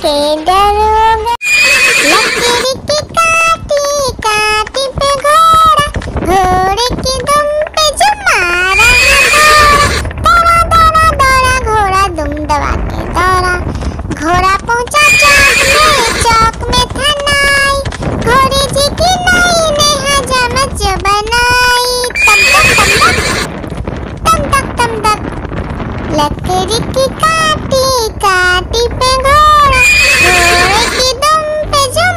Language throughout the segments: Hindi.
के डरोगे। लकड़ी की काटी काटी पे घोड़ा, घोड़े की दुम पे जो मारा है दौड़ा, दौड़ा दौड़ा घोड़ा दुम दबा के दौड़ा। घोड़ा पहुंचा चौक में था नाई, घोड़े जी की नाई ने हजामत जो बनाई। तम तक तम तक लकड़ी की काटी काटी पे घोड़ा, घोड़े की दुम पे जो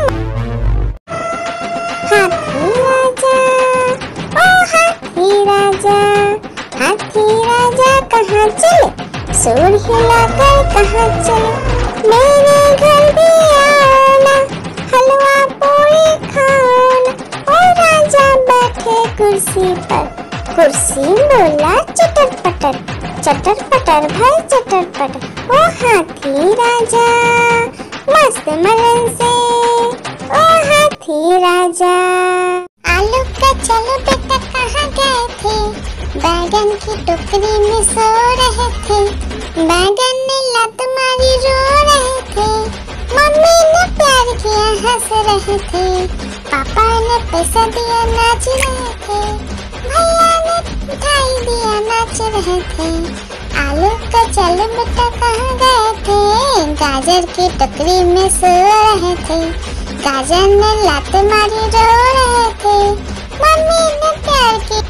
हाथी राजा, ओ हाथी राजा, हाथी राजा कहाँ चले, सूर हिलाकर कहाँ चले। मेरे घर भी आना, हलवा पूरी खाना। ओ राजा बैठे कुर्सी पर, कुर्सी बोला चटर पटर, चटर पटर भाई चटर पटर। ओ हाथी राजा मस्त मलन से, ओ हाथी राजा। आलू का चलो बेटा कहाँ गए थे, बैगन की टोकरी में सो रहे थे। बैगन ने लत मारी रो रहे थे, मम्मी ने प्यार किया हंस रहे थे। पापा ने पैसा दिया नाच रहे थे, भैया ने मिठाई दिया नाच रहे थे। आलू का चलो बेटा कहाँ गए थे, गाजर की टोकरी में सो रहे थे। गाजर ने लात मारी रो रहे थे, मम्मी ने प्यार की।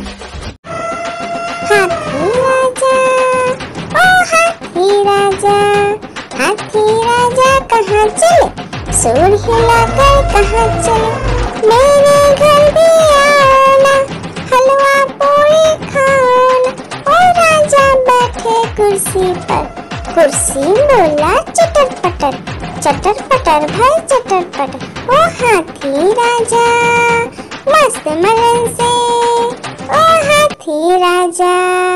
हाथी राजा, ओ हाथी राजा, हाथी राजा कहाँ चले, सूर हिलाकर कहाँ चले। मेरे घर भी आना, हलवा पूरी खाना। ओ राजा बैठे कुर्सी पर, कुर्सी बोला चटर पटर, चटर पटर भाई चटर पटर। ओ हाथी राजा मस्त मलन से, ओ हाथी राजा।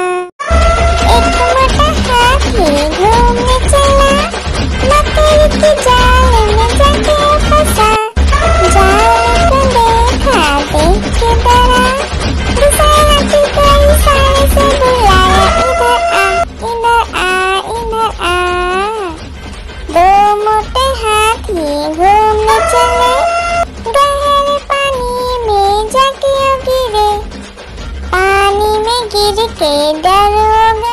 एक मोटा हाथी घूमने चला, मकड़ी की जाल में जाके फंसा। जाल को देखा देख के डरा, दूसरा हाथी को इशारे से बुलाया, इधर आ इधर आ इधर आ। दो मोटे हाथी घूमने चले, गहरे पानी में जाके गिरे, पानी में गिर के डरोगे।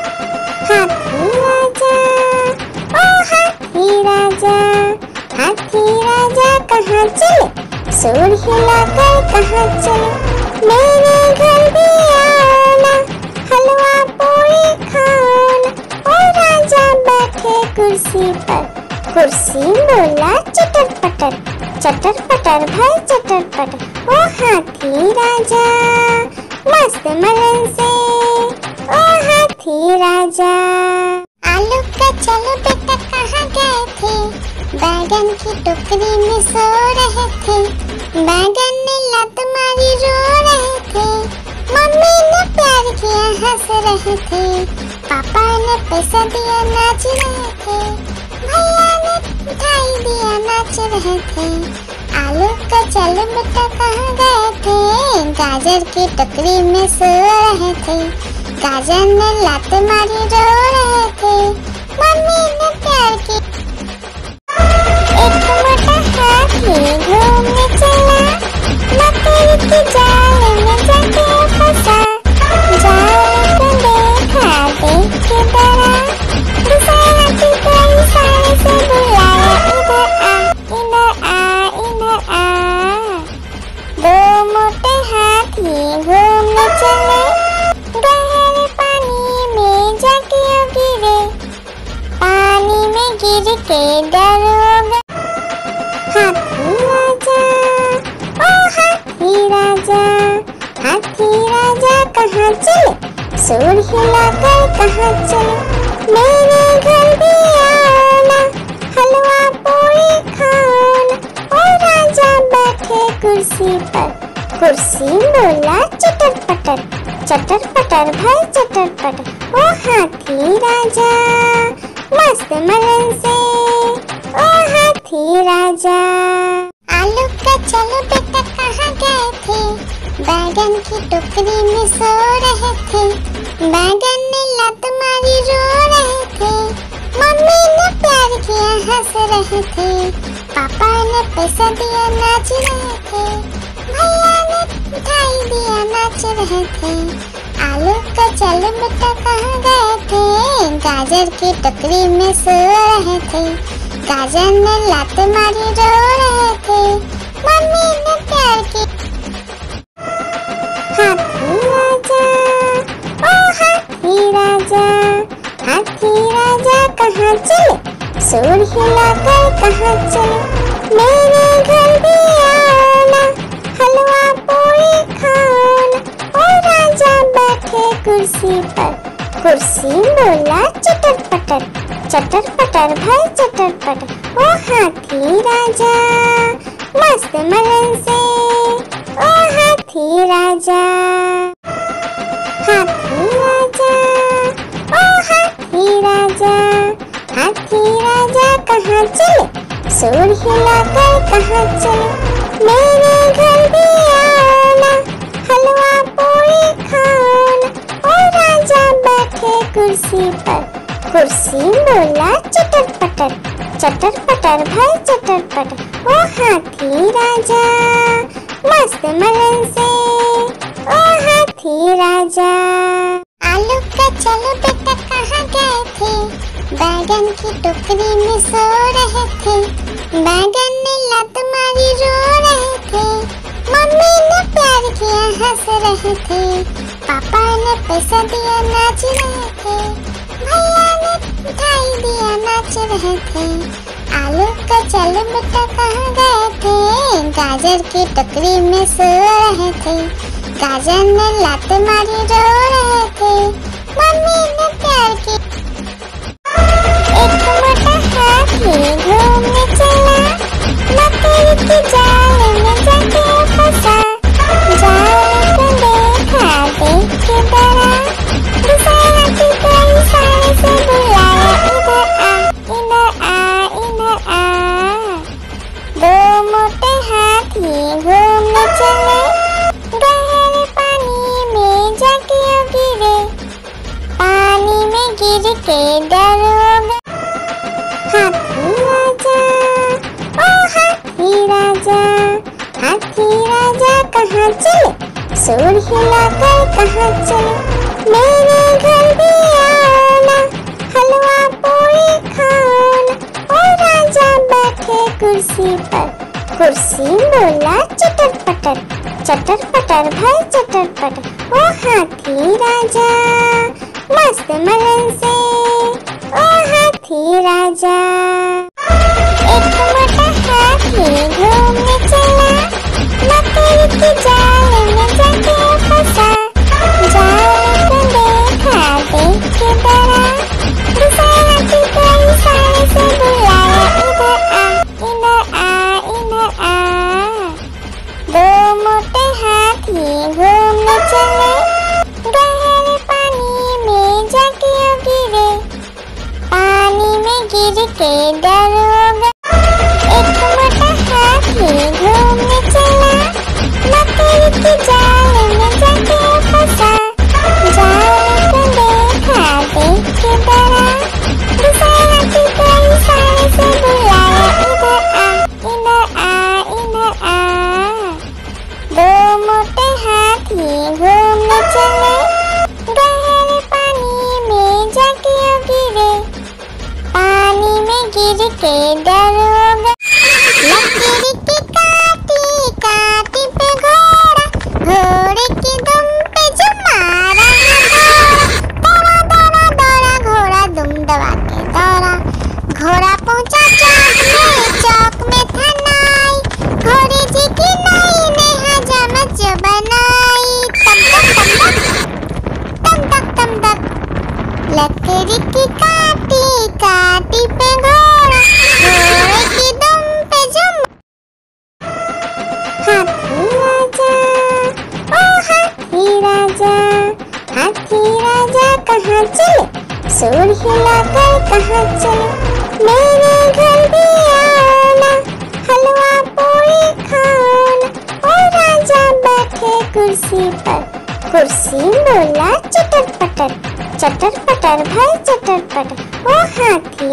हाथी राजा, ओ हाथी राजा, हाथी राजा कहाँ चले, सूर हिलाकर कहाँ चले। मेरे घर भी आना, हलवा पूरी खाना। ओ राजा बैठे कुर्सी पर, कुर्सी बोला चटर पटर, चटर पटर भाई चटर पटर। ओ हाथी राजा मस्त मलन से, ओ हाथी राजा। आलू का चलो बेटा कहाँ गए थे, बैगन की टोकरी में सो रहे थे। बैगन ने लत मारी रो रहे थे, मम्मी ने प्यार किया हंस रहे थे। पापा ने पैसा दिया नाच रहे थे, भैया ने मिठाई दिया नाच रहे थे। आलू का चलो बेटा कहाँ गए थे, गाजर की टोकरी में सो रहे थे। गाजर ने लात मारी रो रहे थे, मम्मी ने प्यार की। एक मोटा हाथी घूमने चला, मकड़ी की जाल में जाके फंसा। जाल को देखा देख के डरा, दूसरा हाथी को इशारे से बुलाया, इधर आ इधर आ इधर आ। दो मोटे हाथी घूमने चले, गहरे पानी में जाके गिरे, पानी में गिर के डरोगे। हाथी राजा, ओ हाथी राजा, हाथी राजा कहाँ चले, सूर हिलाकर कहाँ चले। मेरे घर भी आना, हलवा पूरी खाना। ओ राजा बैठे कुर्सी पर, कुर्सी बोला चटर पटर, चटर पटर भाई चटर पटर। ओ हाथी राजा मस्त मलन से, ओ हाथी राजा। आलू का चलो बेटा कहाँ गए थे, बैगन की टोकरी में सो रहे थे। बैगन ने लत मारी रो रहे थे, मम्मी ने प्यार किया हंस रहे थे, पापा ने पैसा दिया नाच रहे थे, भैया ने मिठाई दिया नाच रहे थे। आलू का चल बेटा कहाँ गए थे, गाजर की टोकरी में सो रहे थे, गाजर ने लात मारी रो रहे थे, मम्मी ने प्यार की। हाथी राजा ओ हाथी राजा, हाथी राजा कहाँ चले, सूर हिलाकर कहाँ चले, मेरे घर भी आना, हलवा पूरी खाना। ओ राजा बैठे कुर्सी पर, कुर्सी बोला चटर पटर भाई चटर पटर। ओ हाथी राजा मस्त मलन से, ओ हाथी राजा, हाथी राजा ओ हाथी राजा, हाथी राजा कहाँ चले, सूर हिलाकर कहाँ चले, मेरे घर भी आना, हलवा पूरी खाना। ओ राजा बैठे कुर्सी पर, कुर्सी बोला चटर पटर भाई चटर पटर। ओ हाथी राजा मस्त मलन से, ओ हाथी राजा। आलू का चलो बेटा कहाँ गए थे, बैगन की टोकरी में सो रहे थे, बैगन ने लात मारी रो रहे थे, मम्मी ने प्यार किया हंस रहे थे, पापा ने पैसा दिया नाच रहे थे, भैया ने मिठाई दिया नाच रहे थे। आलू का चलो बेटा कहाँ गए थे, गाजर की टोकरी में सो रहे थे, गाजर ने लात मारी रो रहे थे, मम्मी ने प्यार की। एक मोटा हाथी घूमने चला, मकड़ी की जाल में जाके फंसा, जाल को देखा देख के डरा, दूसरे हाथी को इशारे से बुलाया, इधर आ इधर आ। दो मोटे हाथी घूमने चले, गहरे पानी में जाके गिरे, पानी में गिर के डर हो गए। हाथी राजा ओ हाथी राजा, हाथी राजा कहाँ चले, सूर हिलाकर कहाँ चले, मेरे घर भी आना, हलवा पूरी खाना। ओ राजा बैठे कुर्सी पर, कुर्सी बोला चटर पटर भाई चटर पटर। ओ हाथी राजा मस्त मलन से, ओ हाथी राजा। एक मोटा हाथी घूमने चला, मकड़ी की जाल में जाके फंसा, जाल को देखा देख के डरा, दूसरे हाथी को इशारे से बुलाया, इधर आ। दो मोटे हाथी घूमने चले, गहरे पानी में जाके गिरे, पानी में गिर के डर हो गए। एक मोटा हाथी घूमने चला, मकड़ी की जाल में जाके फंसा, जाल को देखा देख के डरा, दूसरे हाथी को इशारे से बुलाया, इधर आ। दो मोटे हाथी घूमने चले, गहरे पानी में जाके गिरे, पानी में गिर के डर हो गए। लकड़ी की काटी काटी पे घोड़ा, घोड़े की दुम पे जो मारा दौड़ा दौड़ा दौड़ा घोड़ा दुम दबा के दौड़ा, घोड़ा पहुंचा चौक में था नाई, घोड़े जी की नाई ने हजामत जो बनाई, तम तक लकड़ी की काटी काटी पे घोड़ा, घोड़े की दुम पे जो। हाथी राजा ओ हाथी राजा, हाथी राजा कहाँ चले, सूर हिलाकर कहाँ चले, मेरे घर भी आना, हलवा पूरी खाना। ओ राजा बैठे कुर्सी पर, कुर्सी बोला चटर पटर भाई चटर पटर। ओ हाथी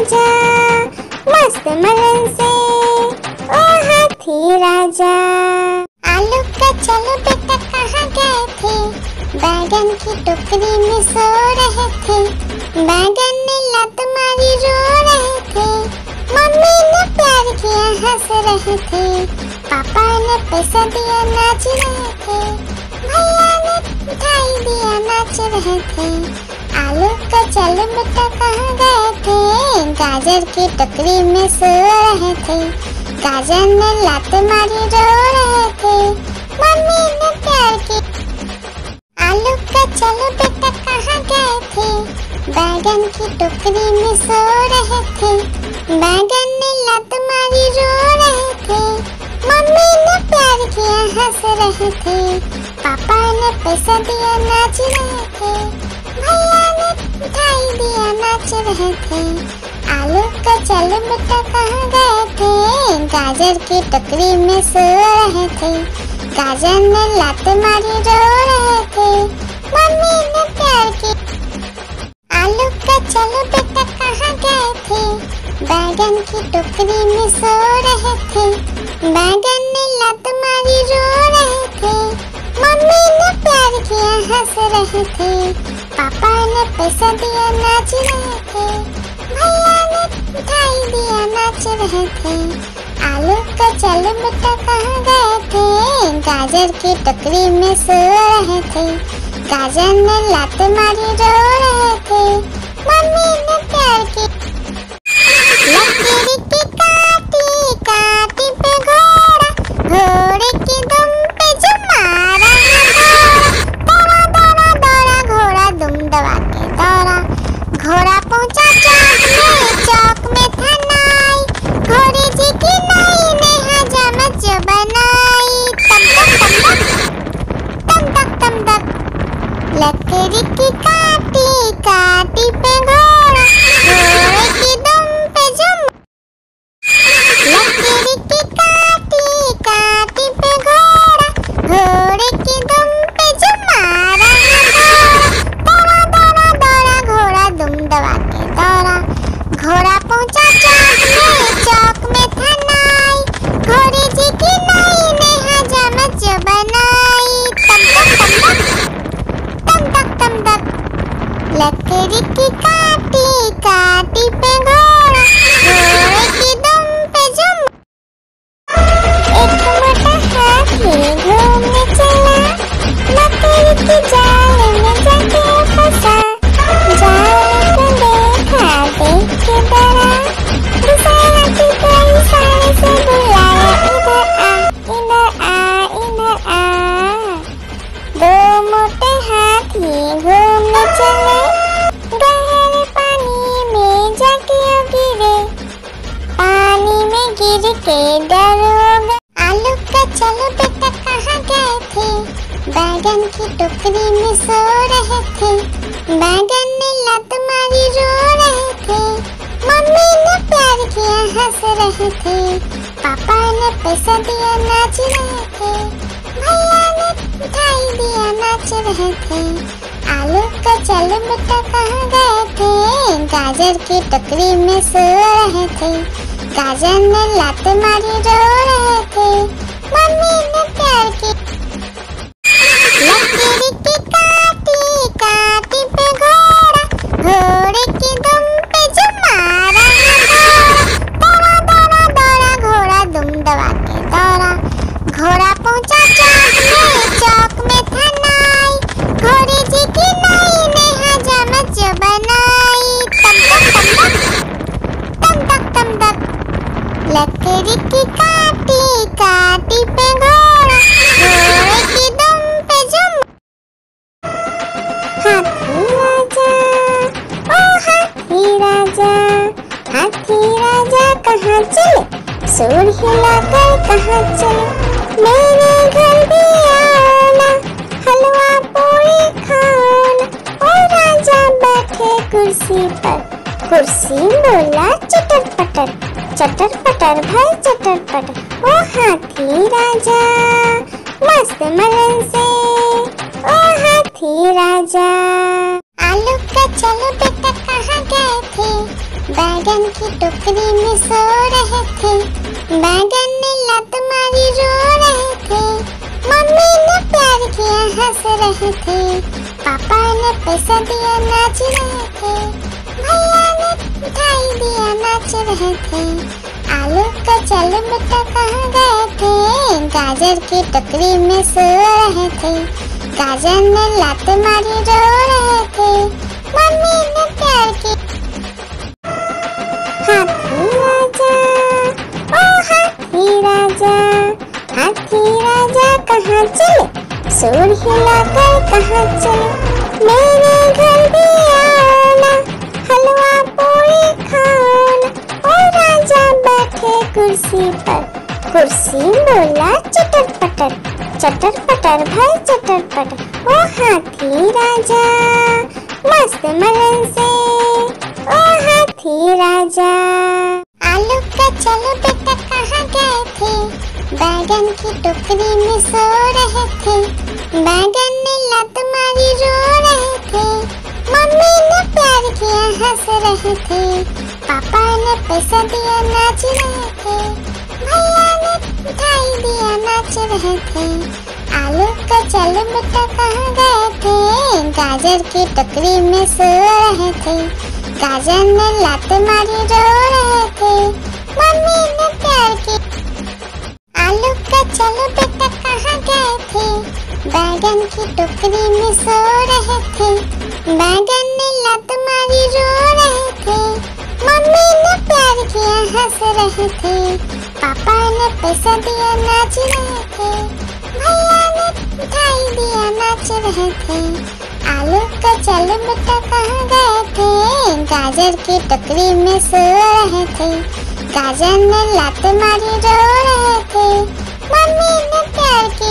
राजा मस्त मलन से, ओ हाथी राजा। आलू का चलो बेटा कहाँ गए थे, बैगन की टोकरी में सो रहे थे। बैगन ने लात मारी रो रहे थे, मम्मी ने प्यार किया हंस रहे थे। पापा ने पैसा दिया नाच रहे थे, भैया ने मिठाई दिया नाच रहे थे। आलू का चलो बेटा कहाँ गए थे, गाजर की टोकरी में सो रहे थे। गाजर ने लात मारी रो रहे थे, मम्मी ने प्यार की। आलू का चलो बेटा कहाँ गए थे, बैगन की टोकरी में सो रहे थे। बैगन ने लात मारी रो रहे थे, मम्मी ने प्यार किया हंस रहे थे। पापा ने पैसा दिया नाच रहे थे, भैया ने मिठाई दिया नाच रहे थे। आलू का चलो बेटा कहाँ गए थे, गाजर की टोकरी में सो रहे थे। गाजर ने लात मारी रो रहे थे, मम्मी ने प्यार की। आलू का चलो बेटा कहाँ गए थे, बैगन की टोकरी में सो रहे थे। बैगन ने लात मारी रो रहे थे, मम्मी ने प्यार किया हंस रहे थे। पापा ने पैसा दिया नाच रहे थे, भैया ने मिठाई दिया नाच रहे थे। आलू का चलो बेटा कहाँ गए थे, गाजर की टोकरी में सो रहे थे। गाजर ने लात मारी रो रहे थे, मम्मी ने प्यार की। लकीर की काटी काटी पे घोड़ा, घोड़े की दुम पे जो मारा दौड़ा दौड़ा दौड़ा घोड़ा दुम दबा के दौड़ा। घोड़ा पहुंचा चौक में था नाई, घोड़े जी की नाई ने हजामत जो बनाई। तम तक तम तक लकड़ी की काटी काटी पे घोड़ा, घोड़े की दुम पे जुम। लकड़ी की काटी काटी पे घोड़ा, घोड़े की दुम पे जुम मारा दौड़ा दौड़ा दौड़ा घोड़ा दुम दबा के दौड़ा। घोड़ा पहुंचा चौक में था नाई, घोड़े जी की नाई ने हजामत जो बनाई। तम तक लकड़ी की काटी काटी पे घोड़ा, घोड़े की दुम पे जुम। एक मोटा हाथी घूमने चला, लकड़ी की जाल में जाके फंसा। जाल को देखा देख के डरा, दूसरे हाथी को इशारे से बुलाया, इधर आ इधर आ इधर आ। दो मोटे हाथी घूमने चले, गहरे पानी में जाके गिरे। पानी में गिर के डर हो गए। आलू का चलो बेटा कहाँ गए थे, बैगन की टोकरी में सो रहे थे। बैगन ने लात मारी रो रहे थे, मम्मी ने प्यार किया हंस रहे थे। पापा ने पैसा दिया नाच रहे थे, भैया ने मिठाई दिया नाच रहे थे। आलू का चलो बेटा कहाँ गए थे, गाजर की टोकरी में सो रहे थे। गाजर ने लात मारी रो रहे थे, मम्मी ने प्यार की। लकड़ी की काटी काटी पे घोड़ा, घोड़े की दुम पे जो मारा दौड़ा दौड़ा दौड़ा घोड़ा दुम दबा के दौड़ा। घोड़ा पहुंचा चौक में था नाई, घोड़े जी की नाई ने हजामत जो बनाई। तम तक लकड़ी की काटी काटी पे घोड़ा, घोड़े की दुम पे जुम। हाथी राजा ओ हाथी राजा, हाथी राजा कहाँ चले, सूर हिलाकर कहाँ चले। मेरे घर भी आना, हलवा पूरी खाना। ओ राजा बैठे कुर्सी पर, कुर्सी बोला चटर पटर भाई चटर पटर। ओ हाथी राजा मस्त मलन से, ओ हाथी राजा। आलू का चलो बेटा कहाँ गए थे, बैगन की टोकरी में सो रहे थे, बैगन ने लात मारी रो रहे थे, मम्मी ने प्यार किया हंस रहे थे, पापा ने पैसा दिया नाच रहे थे, भैया ने मिठाई दिया नाच रहे थे, आलू का चल बेटा कहाँ गए थे, गाजर की टोकरी में सो रहे थे, गाजर ने लात मारी रो रहे थे, मम्मी ने प्यार किया। हाथी राजा, ओ हाथी राजा, हाथी राजा कहाँ चले, सूर हिलाकर कहाँ चले, मेरे घर भी आना, हलवा पूरी खाना, ओ राजा बैठे कुर्सी पर, कुर्सी बोला चटर पटर, चटर पटर भाई चटर पटर, ओ हाथी राजा मस्त मलन से, ओ हाथी राजा। आलू का चलो बेटा कहाँ गए थे, बैगन की टोकरी में सो रहे थे, बैगन ने लात मारी रो रहे थे, मम्मी ने प्यार किया हंस रहे थे, पापा ने पैसा दिया नाच रहे थे, भैया ने मिठाई दिया नाच रहे थे, आलू का चलो बेटा कहाँ गए थे, गाजर की टोकरी में सो रहे थे, गाजर ने लात मारी रो रहे थे, मम्मी ने प्यार की। आलू का चलो बेटा कहाँ गए थे, बैगन की टोकरी में सो रहे थे, बैगन ने लात मारी रो रहे थे, मम्मी ने प्यार किया हंस रहे थे, पापा ने पैसा दिया नाच रहे थे, भैया ने मिठाई दिया नाच रहे थे, आलू का चलो बेटा कहाँ गए थे, गाजर की टोकरी में सो रहे थे, गाजर ने लात मारी रो रहे थे, मम्मी ने प्यार की।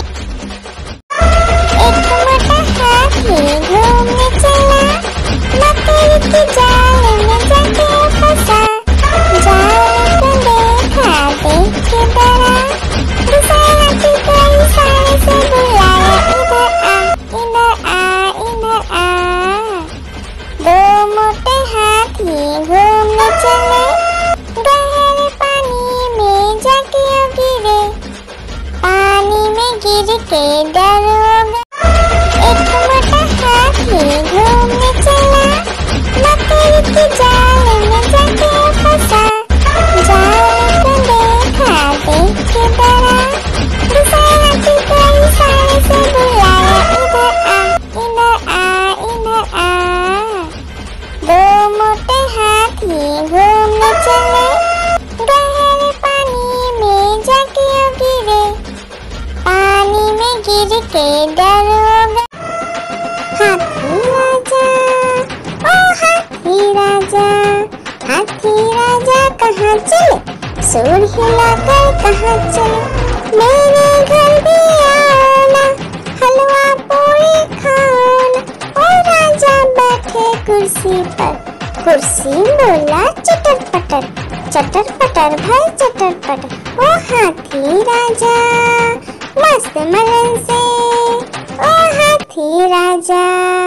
एक मोटा हाथी घूमने चला, मकड़ी के जाल में जाके फंसा, जाल को देखा देख के डरा, दूसरे हाथी को इशारे से बुलाया, इधर आ इधर आ, दो मोटे हाथी घूमने चले, गहरे पानी में जाके गिरे, पानी में गिर के डर हो गया। एक मोटा हाथी घूमने चला, मकड़ी के जाल में जाके फंसा, जाल को देखा देख के डरा, दूसरे हाथी को इशारे से बुलाया, इधर आ इधर आ, दो मोटे हाथी घूमने चले, गहरे पानी में जाके गिरे, पानी में गिर के डर हो गया। हाथी राजा, ओ हाथी राजा, हाथी राजा कहाँ चले, सूर हिलाकर कहाँ चले, मेरे घर भी आना, हलवा पूरी खाना, ओ राजा बैठे कुर्सी पर, कुर्सी बोला चटर पटर भाई चटर पटर, ओ हाथी राजा मस्त मलन से, ओ हाथी राजा।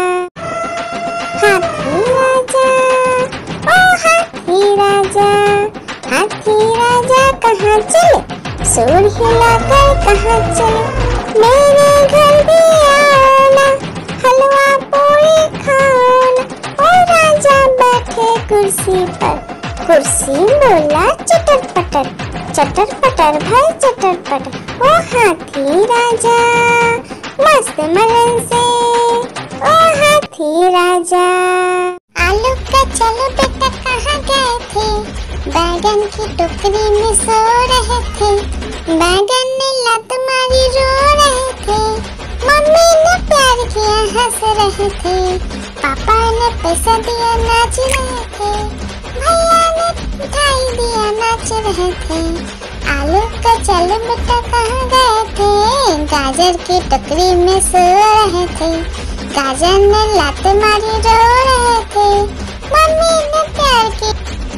हाथी राजा, ओ हाथी राजा, हाथी राजा कहाँ चले, सूर हिलाकर कहाँ चले, मेरे घर भी आना, हलवा पूरी खाना, ओ राजा बैठे कुर्सी पर, कुर्सी बोला चटर पटर भाई चटर पटर, ओ हाथी राजा मस्त मलन से, ओ हाथी राजा। आलू का चलो बेटा कहाँ गए थे, बैगन की टोकरी में सो रहे थे, बैगन ने लात मारी रो रहे थे, मम्मी ने प्यार किया हंस रहे थे, पापा ने पैसा दिया नाच रहे थे, भैया ने मिठाई दिया नाच रहे थे, आलू का चलो बेटा कहाँ गए थे, गाजर की टोकरी में सो रहे थे, गाजर ने लात मारी रो रहे थे, मम्मी ने प्यार की।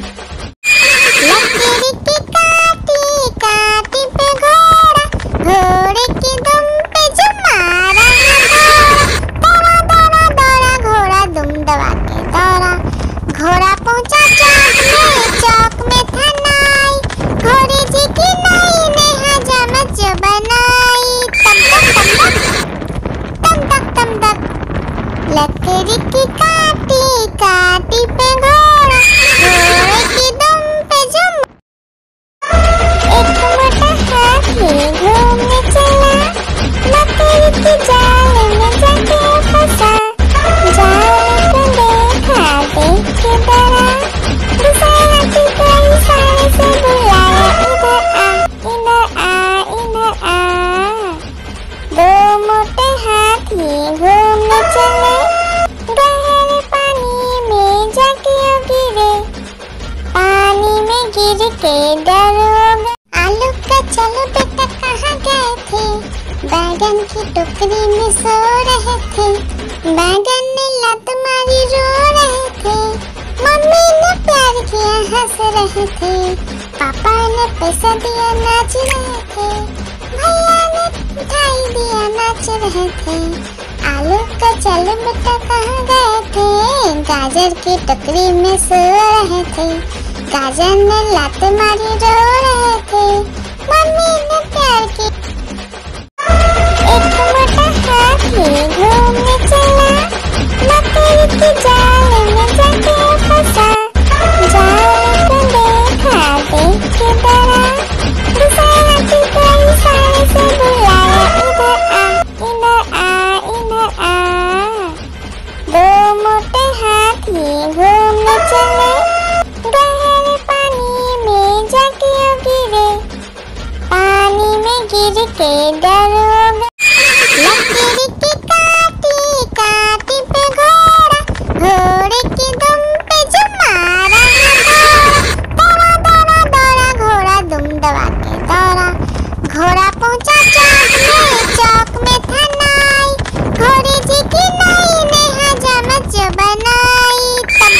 लकीर की काटी काटी पे घोड़ा, घोड़े की दुम पे जो मारा है घोड़ा, दौड़ा दौड़ा दौड़ा घोड़ा दुम दबा के दौड़ा, घोड़ा पहुंचा चांद में, थे, बैगन की टोकरी में सो रहे थे। बैगन ने लात मारी रो रहे थे, मम्मी ने प्यार किया हंस रहे थे, पापा ने पैसा दिया नाच रहे थे, भैया ने मिठाई दिया नाच रहे थे। आलू का चलो बेटा कहाँ गए थे, गाजर की टोकरी में सो रहे थे। गाजर ने लात मारी रो रहे थे, मम्मी ने प्यार की। एक मोटा हाथी घूमने चला, मकड़ी के जाल में जाके फंसा। जाल को देखा देख के डरा, दूसरा हाथी को इशारे से बुलाया, इधर आ इधर आ इधर आ। दो मोटे हाथी घूमने चले, गहरे पानी में जाके गिरे। पानी में गिर के डर हो गया। लकड़ी की काटी काटी पे घोड़ा, घोड़े की दुम पे जो मारा दौड़ा दौड़ा दौड़ा घोड़ा दुम दबा के दौड़ा। घोड़ा पहुंचा चौक में था नाई, घोड़े जी की नाई ने हजामत जो बनाई।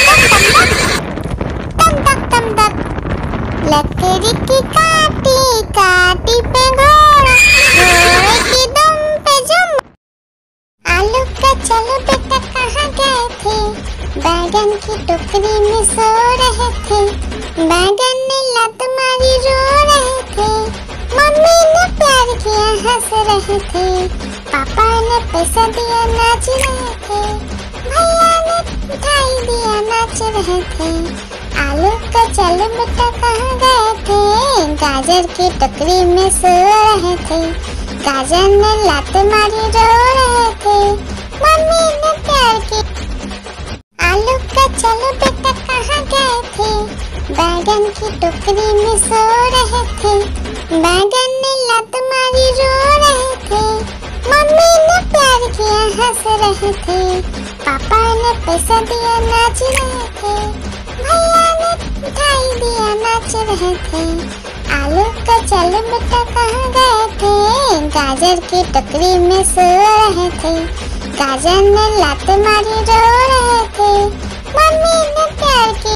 तम तक तम तक लकड़ी की काटी काटी पे घोड़ा, घोड़े की दुम पे जुम। आलू का चलो बेटा कहाँ गए थे, बैगन की टोकरी में सो रहे थे। बैगन ने लात मारी रो रहे थे, मम्मी ने प्यार किया हंस रहे थे, पापा ने पैसा दिया नाच रहे थे, भैया ने मिठाई दिया नाच रहे थे। आलू का चलो बेटा कहाँ गए थे, गाजर की टोकरी में सो रहे थे। गाजर ने लात मारी रो रहे थे, मम्मी ने प्यार की। आलू का चलो बेटा कहाँ गए थे, बैगन की टोकरी में सो रहे थे। बैगन ने लात मारी रो रहे थे, मम्मी ने प्यार किया हंस रहे थे, पापा ने पैसा दिया नाच रहे थे, भैया ने मिठाई दिया नाच रहे थे। आलू का चलो बेटा कहाँ गए थे, गाजर की टोकरी में सो रहे थे। गाजर ने लात मारी रो रहे थे, मम्मी ने प्यार की।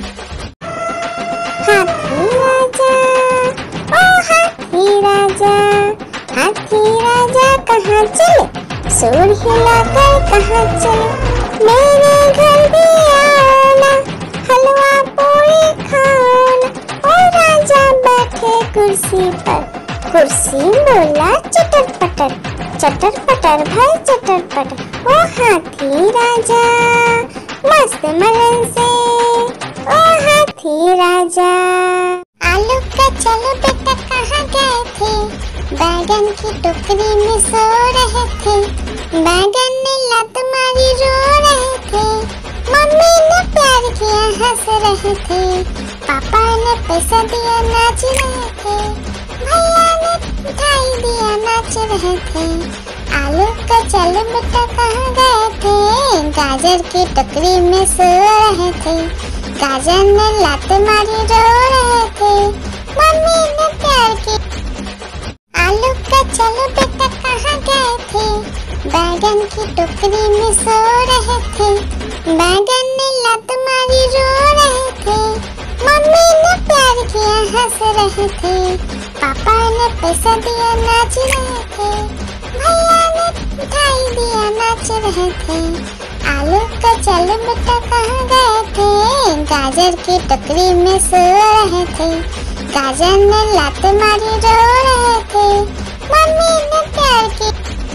हाथी राजा ओ हाथी राजा, हाथी राजा कहाँ चले, सूर हिलाकर कहाँ चले। मेरे घर भी आना, हलवा पूरी खाना। ओ राजा बैठे कुर्सी पर, कुर्सी बोला चटर पटर भाई चटर पटर। ओ हाथी राजा मस्त मलन से, ओ हाथी राजा। आलू का चलो बेटा कहाँ गए थे, बैगन की टोकरी में सो रहे थे। बैगन ने लात मारी रो रहे थे, मम्मी ने प्यार किया हंस रहे थे, पापा ने पैसा दिया नाच रहे थे, भैया ने मिठाई दिया नाच रहे थे। आलू का चलो बेटा कहाँ गए थे, गाजर की टोकरी में सो रहे थे। गाजर ने लात मारी रो रहे थे, मम्मी ने प्यार की। आलू का चलो बेटा कहाँ गए थे, बैगन की टोकरी में सो रहे थे। बैगन ने लात मारी रो रहे थे, मम्मी ने प्यार किया हंस रहे थे, पापा ने पैसा दिया नाच रहे थे, भैया ने मिठाई दिया नाच रहे थे। आलू का चलो बेटा कहाँ गए थे, गाजर की टोकरी में सो रहे थे। गाजर ने लात मारी रो रहे थे, मम्मी ने प्यार की।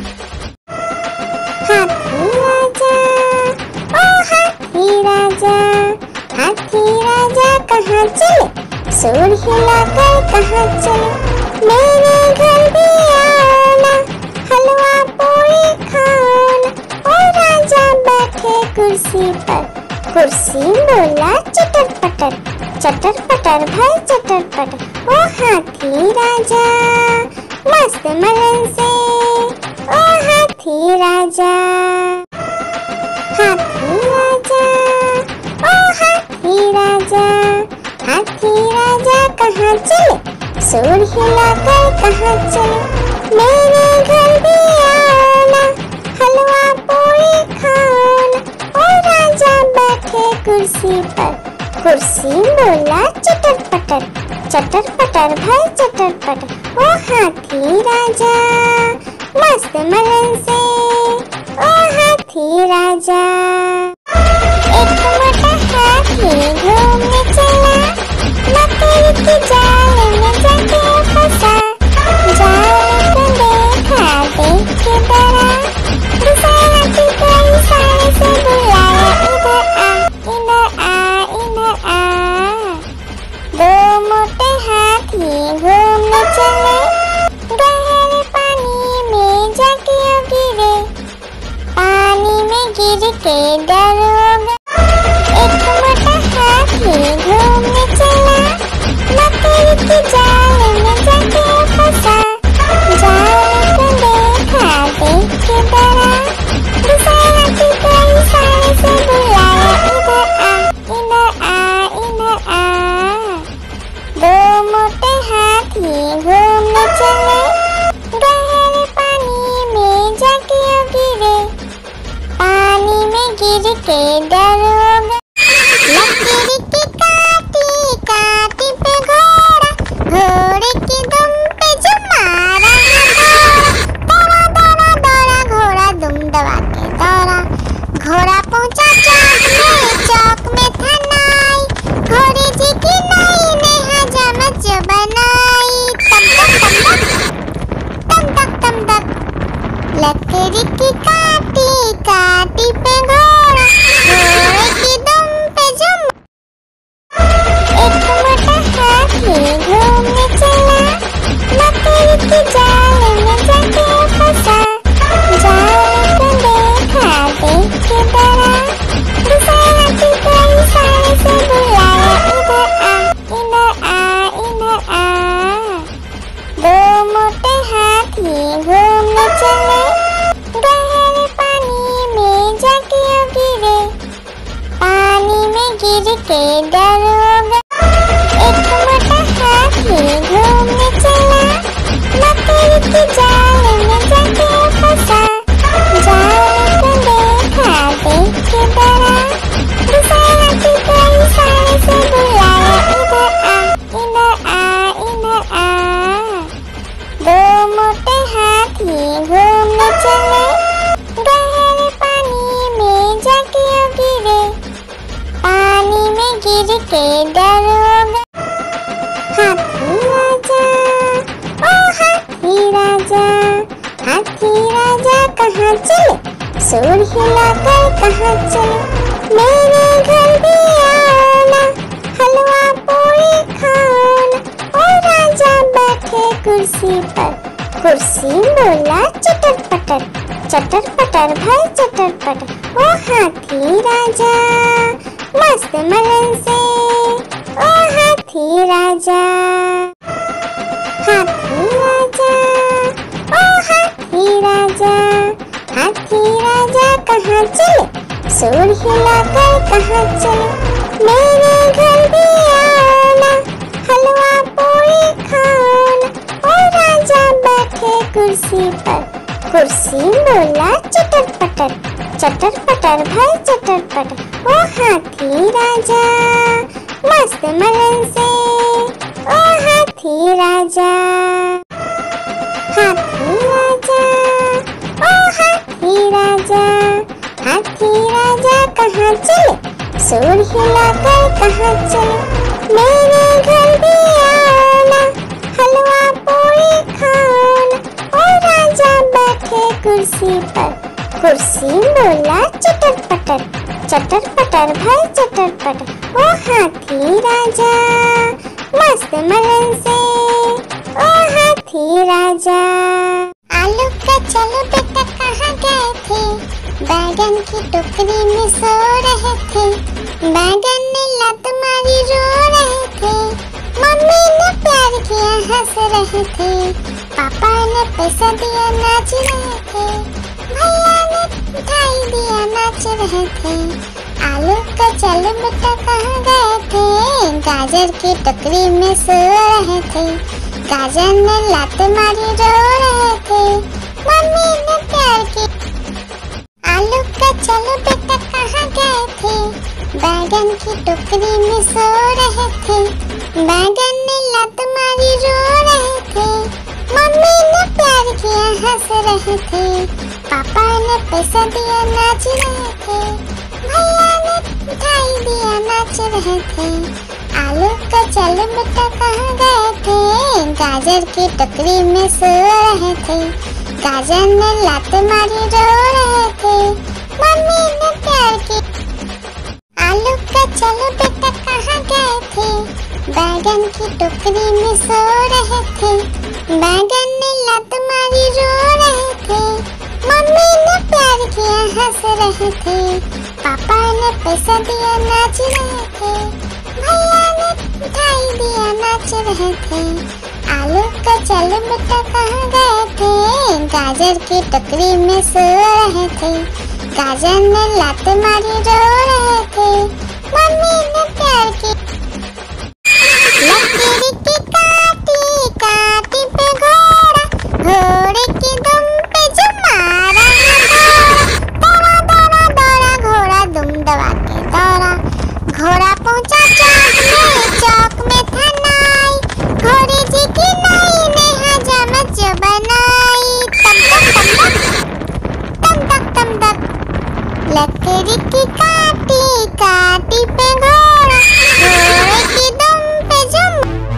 हाथी राजा ओ हाथी राजा, हाथी राजा कहाँ चले, सूर हिलाकर कहाँ चले। मेरे घर भी आना, हलवा पूरी खाना। ओ राजा बैठे कुर्सी पर, कुर्सी बोला चटर पटर भाई चटर पटर। ओ हाथी राजा मस्त मलन से, ओ हाथी राजा। हाथी राजा ओ हाथी राजा, हाथी राजा कहाँ चले, सूर हिलाकर कहाँ चले। मेरे घर भी आना, हलवा पूरी खाना। ओ राजा बैठे कुर्सी पर, कुर्सी बोला चटर पटर, चटर पटर भाई चटर पटर। ओ हाथी राजा मस्त मलन से, ओ हाथी राजा। एक मोटा हाथी घूमने चला, मकड़ी के जाल में जाके फंसा। जाल को देखा देख के डरा, दूसरा हाथी को इशारे से बुलाया, इधर आ इधर आ इधर आ। दो मोटे हाथी घूमने चले, गहरे पानी में जाके गिरे, पानी में गिर के डर हो गया। एक मोटा हाथी घूमने चला, मकड़ी के जाल में जाके फंसा। जाल को देखा देख के डरा, दूसरा हाथी को इशारे से बुलाया, इधर आ इधर आ इधर आ। दो मोटे हाथी घूमने चले, गहरे पानी में जाके गिरे, पानी में गिर के डर हो गया। लकड़ी की काटी काटी पे घोड़ा, घोड़े की दुम पे जो मारा दौड़ा दौड़ा दौड़ा घोड़ा दुम दबा के दौड़ा। घोड़ा पहुंचा चौक में था नाई, घोड़े जी की नाई ने हजामत जो बनाई। तम तक तम तक लकड़ी की काटी काटी पे घोड़ा, घोड़े की दुम पे जो एक मोटा हाथी घूमने चला, मकड़ी के जाल में जाके फंसा। जाल को देखा देख के डरा, दूसरा हाथी को इशारे से बुलाया, इधर आ इधर आ इधर आ। दो मोटे हाथी घूमने चले, गहरे पानी में जाके गिरे, पानी में गिर के डर हो गया। एक मोटा हाथी घूमने चला, मकड़ी के जाल में जाके फंसा। जाल को देखा देख के डरा, दूसरा हाथी को इशारे से बुलाया, इधर आ इधर आ। दो मोटे हाथी घूमने चले, गहरे पानी में जाके गिरे, पानी में गिर के डर हो गया। हाथी राजा ओ हाथी राजा, हाथी राजा कहाँ चले, सूर हिलाकर कहाँ चले। मेरे घर भी आना, हलवा पूरी खाना। ओ राजा बैठे कुर्सी पर, कुर्सी बोला चटर पटर, चटर पटर भाई चटर पटर। ओ हाथी राजा मस्त मलन से, ओ हाथी राजा। हाथी राजा ओ हाथी राजा, हाथी राजा कहाँ चले, सूर हिलाकर कहाँ चले। मेरे घर भी आना, हलवा पूरी खाना। ओ राजा बैठे कुर्सी पर, कुर्सी बोला चटर पटर, चटर पटर भाई चटर पटर। ओ हाथी राजा मस्त मलन से, ओ हाथी राजा। हाथी राजा ओ हाथी राजा, हाथी राजा कहाँ चले, सूर हिलाकर कहाँ चले। मेरे घर भी आना, हलवा पूरी खाना। ओ राजा बैठे कुर्सी पर, कुर्सी बोला चटर पटर, चटर पटर भाई चटर पटर। ओ हाथी राजा मस्त मलन से, ओ हाथी राजा। आलू का चलो बेटा कहाँ गए थे, बैगन की टोकरी में सो रहे थे। बैगन ने लत मारी रो रहे थे, मम्मी ने प्यार किया हंस रहे थे। पापा ने पैसा दिया नाच रहे थे, भैया ने मिठाई दिया नाच रहे थे। आलू का चलो बेटा कहाँ गए थे, गाजर की टोकरी में सो रहे थे। गाजर ने लात मारी रो रहे थे, मम्मी ने प्यार की। आलू का चलो बेटा कहाँ गए थे, बैगन की टोकरी में सो रहे थे। बैगन ने लात मारी रो रहे थे, मम्मी ने प्यार किया हंस रहे थे। पापा ने पैसा दिया नाच रहे थे, भैया ने मिठाई दिया नाच रहे थे। आलू का चलो बेटा कहाँ गए थे, गाजर की टोकरी में सो रहे थे। गाजर ने लात मारी रो रहे थे, मम्मी ने प्यार की। आलू का चलो बेटा कहाँ गए थे, बैगन की टोकरी में सो रहे थे। बैगन ने लात मारी रो रहे थे, मम्मी ने प्यार किया हंस रहे थे। पापा ने पैसा दिया नाच रहे थे, भैया ने मिठाई दिया नाच रहे थे। आलू का चलो बेटा कहाँ गए थे, गाजर की टोकरी में सो रहे थे। गाजर ने लात मारी रो रहे थे, मम्मी ने प्यार की। लकीर की काटी काटी पे घोड़ा, घोड़े की दुम पे जो मारा दौड़ा दौड़ा दौड़ा घोड़ा दुम दबा के दौड़ा। घोड़ा पहुंचा चौक में था नाई, घोड़े जी की नाई ने हजामत जो बनाई। तम तक तम तक लकड़ी की काटी काटी पे घोड़ा, घोड़े की दुम पे जुम।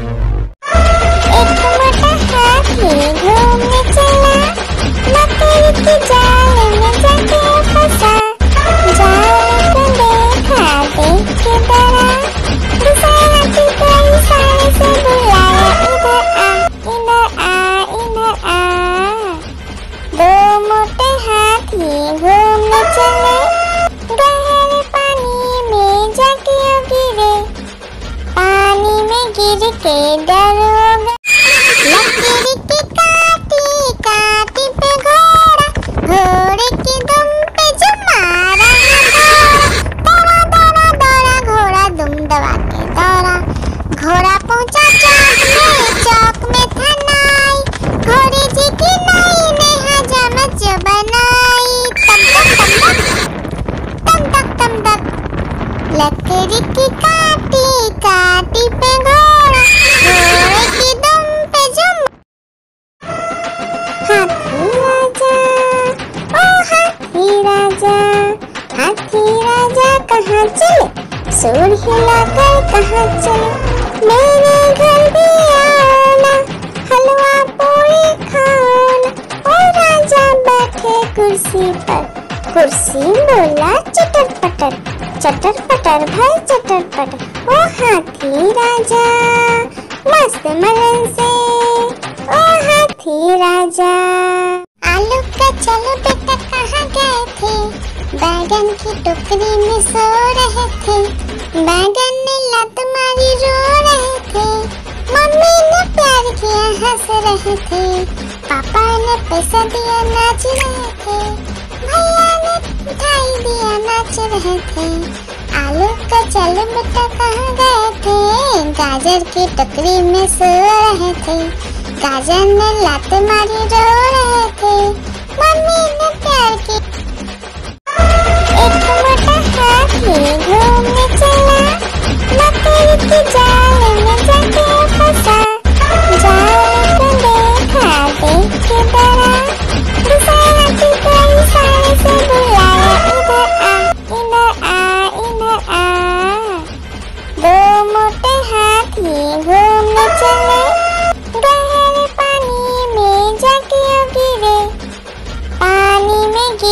एक मोटा हाथी घूमने चला, लकड़ी की जाल में जाके फंसा। जाल को देखा देख के डरा, दूसरा हाथी को इशारे से बुलाया, इधर आ इधर आ। दो मोटे हाथी घूमने चले, गहरे पानी में जाके गिरे। पानी में गिर के डर हो गया। लकीर की काटी काटी पे घोड़ा, घोड़े की दुम पे जो मारा दौड़ा दौड़ा दौड़ा घोड़ा दुम दबा के दौड़ा। घोड़ा पहुंचा चौक में था नाई, घोड़े जी की नाई ने हजामत जो बनाई। तम तक लकड़ी की काटी काटी पे घोड़ा, घोड़े की दुम पे जुम। हाथी राजा ओ हाथी राजा, हाथी राजा कहाँ चले, सूर हिलाकर कहाँ चले। मेरे घर भी आना, हलवा पूरी खाना। ओ राजा बैठे कुर्सी पर, कुर्सी बोला चटर पटर, चटर पटर भाई चटर पटर। ओ हाथी राजा मस्त मलन से, ओ हाथी राजा। आलू का चलो बेटा कहाँ गए थे, बैगन की टोकरी में सो रहे थे। बैगन ने लात मारी रो रहे थे, मम्मी ने प्यार किया हंस रहे थे। पापा ने पैसा दिया नाच रहे थे, भैया ने मिठाई दिया नाच रहे थे। आलू का चलो बेटा कहाँ गए थे, गाजर की टोकरी में सो रहे थे। गाजर ने लात मारी रो रहे थे, मम्मी ने प्यार की। एक मोटा हाथी घूमने चला, लकड़ी की जाल में जाके फंसा। जाल को देखा देख के डरा, दूसरा हाथी को इशारे से बुलाया, इधर आ इधर आ। दो मोटे हाथी घूमने चले, गहरे पानी में जाके गिरे। पानी में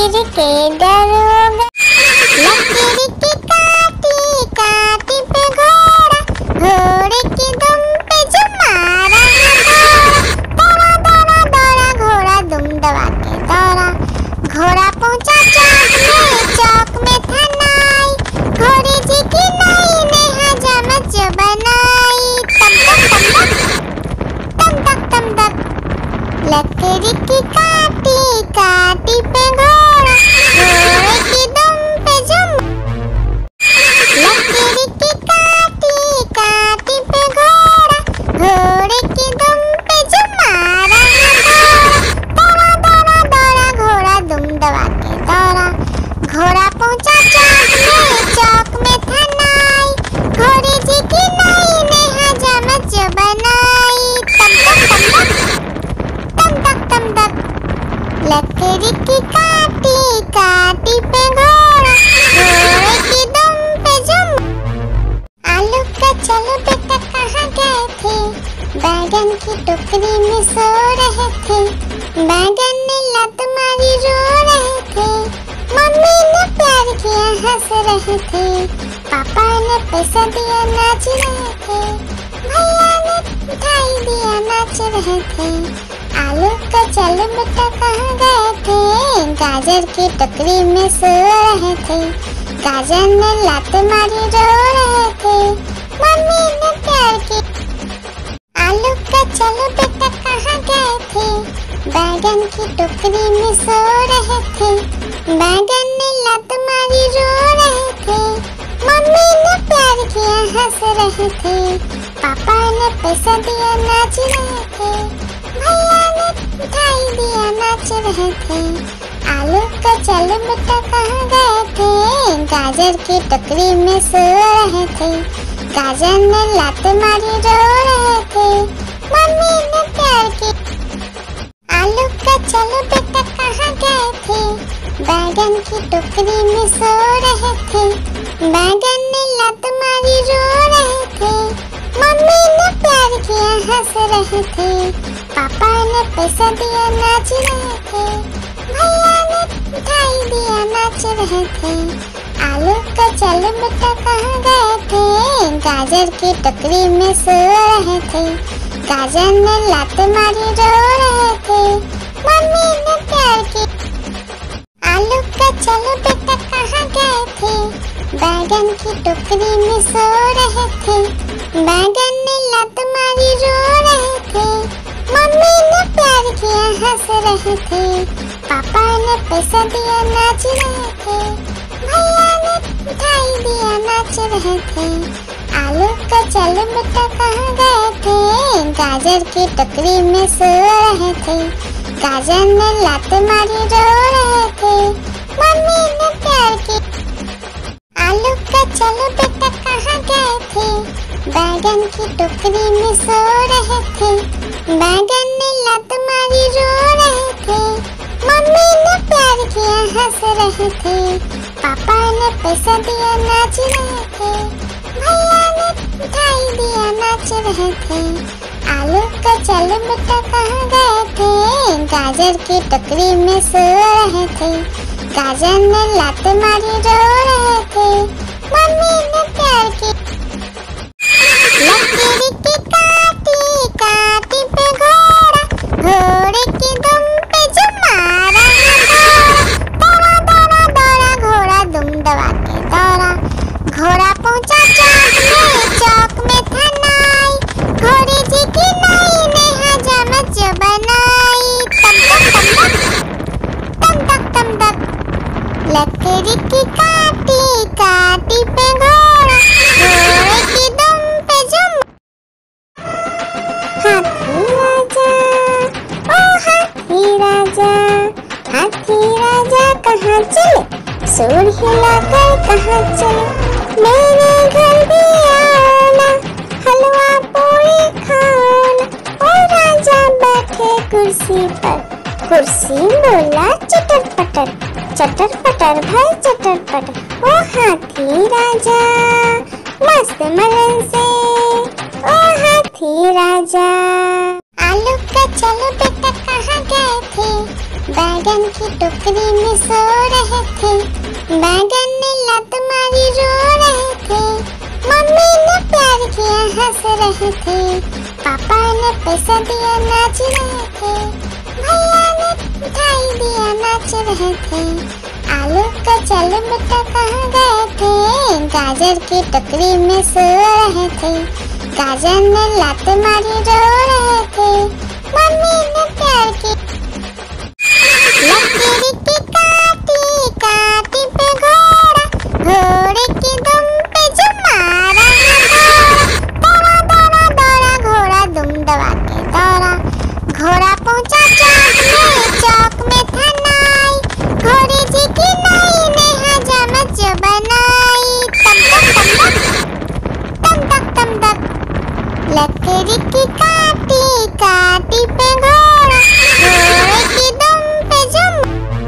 लकड़ी की काटी काटी पे घोड़ा, घोड़े की दुम पे जुम। आलू का चलो बेटा कहाँ गए थे, बैगन की टोकरी में सो रहे थे। बैगन ने लत मारी रो रहे थे, मम्मी ने प्यार किया हंस रहे थे, पापा ने पैसा दिया नाच रहे थे, भैया ने मिठाई दिया नाच रहे थे। आलू का चलो बेटा कहाँ गए थे, गाजर की टोकरी में सो रहे थे। गाजर ने लात मारी रो रहे थे, मम्मी ने प्यार की। आलू का चलो बेटा कहाँ गए थे, बैगन की टोकरी में सो रहे थे। बैगन ने लात मारी रो रहे थे, मम्मी ने प्यार किया हंस रहे थे, पापा ने पैसा दिया नाच रहे थे, भैया ने मिठाई दिया नाच रहे थे। आलू का चलो बेटा कहाँ गए थे, गाजर की टोकरी में सो रहे थे। गाजर ने लात मारी रो रहे थे, मम्मी ने प्यार की। आलू का चलो बेटा कहाँ गए थे, बैगन की टोकरी में सो रहे थे। बैगन ने लात मारी रो रहे थे, मम्मी ने प्यार किया हंस रहे थे, पापा ने पैसा दिया नाच रहे थे, भैया ने मिठाई दिया नाच रहे थे। आलू का चलो बेटा कहाँ गए थे, गाजर की टोकरी में सो रहे थे। गाजर ने लात मारी रो रहे थे, मम्मी ने प्यार की। आलू का चलो बेटा कहाँ गए थे, बैगन की टोकरी में सो रहे थे। बैगन ने लात मारी रो रहे थे, मम्मी ने प्यार किया हंस रहे थे, पापा ने पैसा दिया नाच रहे थे, भैया ने मिठाई दिया नाच रहे थे। आलू का चलो बेटा कहाँ गए थे, गाजर की टोकरी में सो रहे थे। गाजर ने लात मारी रो रहे थे, मम्मी ने प्यार की। आलू का चलो बेटा कहाँ गए थे, बैगन की टोकरी में सो रहे थे। बैगन ने लात मारी रो रहे थे, मम्मी ने प्यार किया हंस रहे थे, पापा ने पैसा दिया नाच रहे थे, भैया ने मिठाई दिया नाच रहे थे। आलू का चलो बेटा कहाँ गए थे, गाजर की टोकरी में सो रहे थे। गाजर ने लात मारी रो रहे थे, मम्मी ने प्यार की। लकड़ी की काटी काटी पे घोड़ा, घोड़े की दुम पे जुम मारा दौड़ा दौड़ा दौड़ा घोड़ा दुम दबा के दौड़ा। घोड़ा पहुंचा चौक में था नाई, घोड़े जी की नाई ने हजामत जो बनाई। तम तक तम तक लकड़ी की काटी काटी पे घोड़ा, घोड़े की दुम पे जुम। हाथी राजा ओ हाथी राजा, हाथी राजा कहाँ चले, सूंड हिलाकर कहाँ चले। मेरे घर भी आना, हलवा पूरी खाना। ओ राजा बैठे कुर्सी पर, कुर्सी बोला चटर पटर, चटर पटर भाई चटर पटर। ओ हाथी राजा मस्त मलन से, ओ हाथी राजा। आलू का चलो बेटा कहाँ गए थे, बैगन की टोकरी में सो रहे थे। बैगन ने लात मारी रो रहे थे, मम्मी ने प्यार किया हंस रहे थे, पापा ने पैसा दिया नाच रहे थे, भैया ने मिठाई दिया नाच रहे थे। आलू का चलो बेटा कहाँ गए थे, गाजर की टोकरी में सो रहे थे। गाजर ने लात मारी रो रहे थे, मम्मी ने प्यार की। लकड़ी की काटी काटी पे घोड़ा, घोड़े की दुम पे जुम मारा दौड़ा दौड़ा दौड़ा घोड़ा दुम दबा के दौड़ा। घोड़ा पहुंचा चौक में था नाई, घोड़े जी की नाई ने हजामत जो बनाई। तम तक लकड़ी की काटी काटी पे घोड़ा, घोड़े की दुम पे जुम।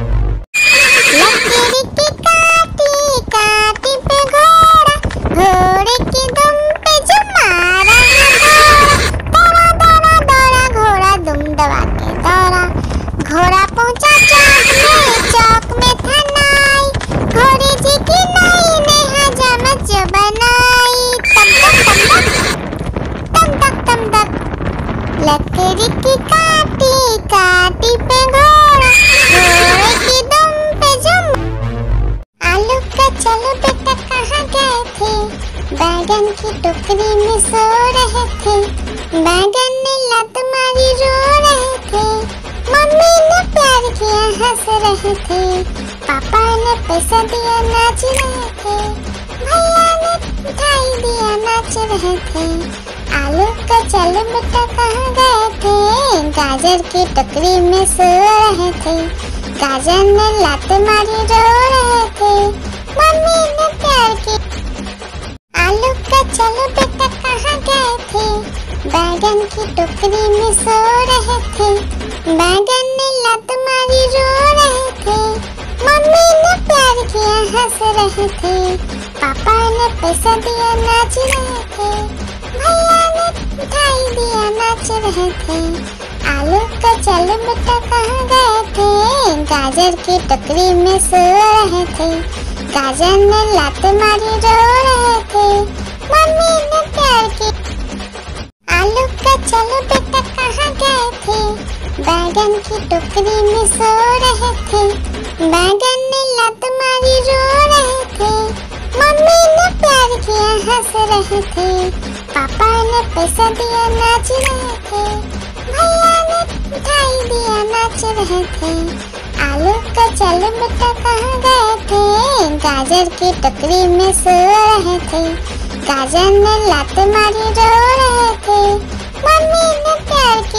लकड़ी की काटी काटी पे घोड़ा, घोड़े की दुम पे जुम। आलू का चलो बेटा कहाँ गए थे, बैगन की टोकरी में सो रहे थे। बैगन ने लात मारी रो रहे थे, मम्मी ने प्यार किया हंस रहे थे, पापा ने पैसा दिया नाच रहे थे, भैया ने मिठाई दिया नाच रहे थे। आलू का चलो बेटा कहाँ गए थे, गाजर की टोकरी में सो रहे थे। गाजर ने लात मारी रो रहे थे, मम्मी ने प्यार की। आलू का चलो बेटा कहाँ गए थे, बैगन की टोकरी में सो रहे थे। बैगन ने लात मारी रो रहे थे, मम्मी ने प्यार किया हंस रहे थे, पापा ने पैसा दिया नाच रहे थे, भैया ने मिठाई दिया नाच रहे थे। आलू का चलो बेटा कहाँ गए थे, गाजर की टोकरी में सो रहे थे। गाजर ने लात मारी रो रहे थे, मम्मी ने प्यार की। आलू का चलो बेटा कहाँ गए थे, बैगन की टोकरी में सो रहे थे। बैगन ने लात मारी रो रहे थे, मम्मी ने प्यार किया हंस रहे थे, पापा ने पैसा दिया नाच रहे थे, भैया ने मिठाई दिया नाच रहे थे। आलू का चलो बेटा कहाँ गए थे, गाजर की टोकरी में सो रहे थे। गाजर ने लात मारी रो रहे थे, मम्मी ने प्यार की।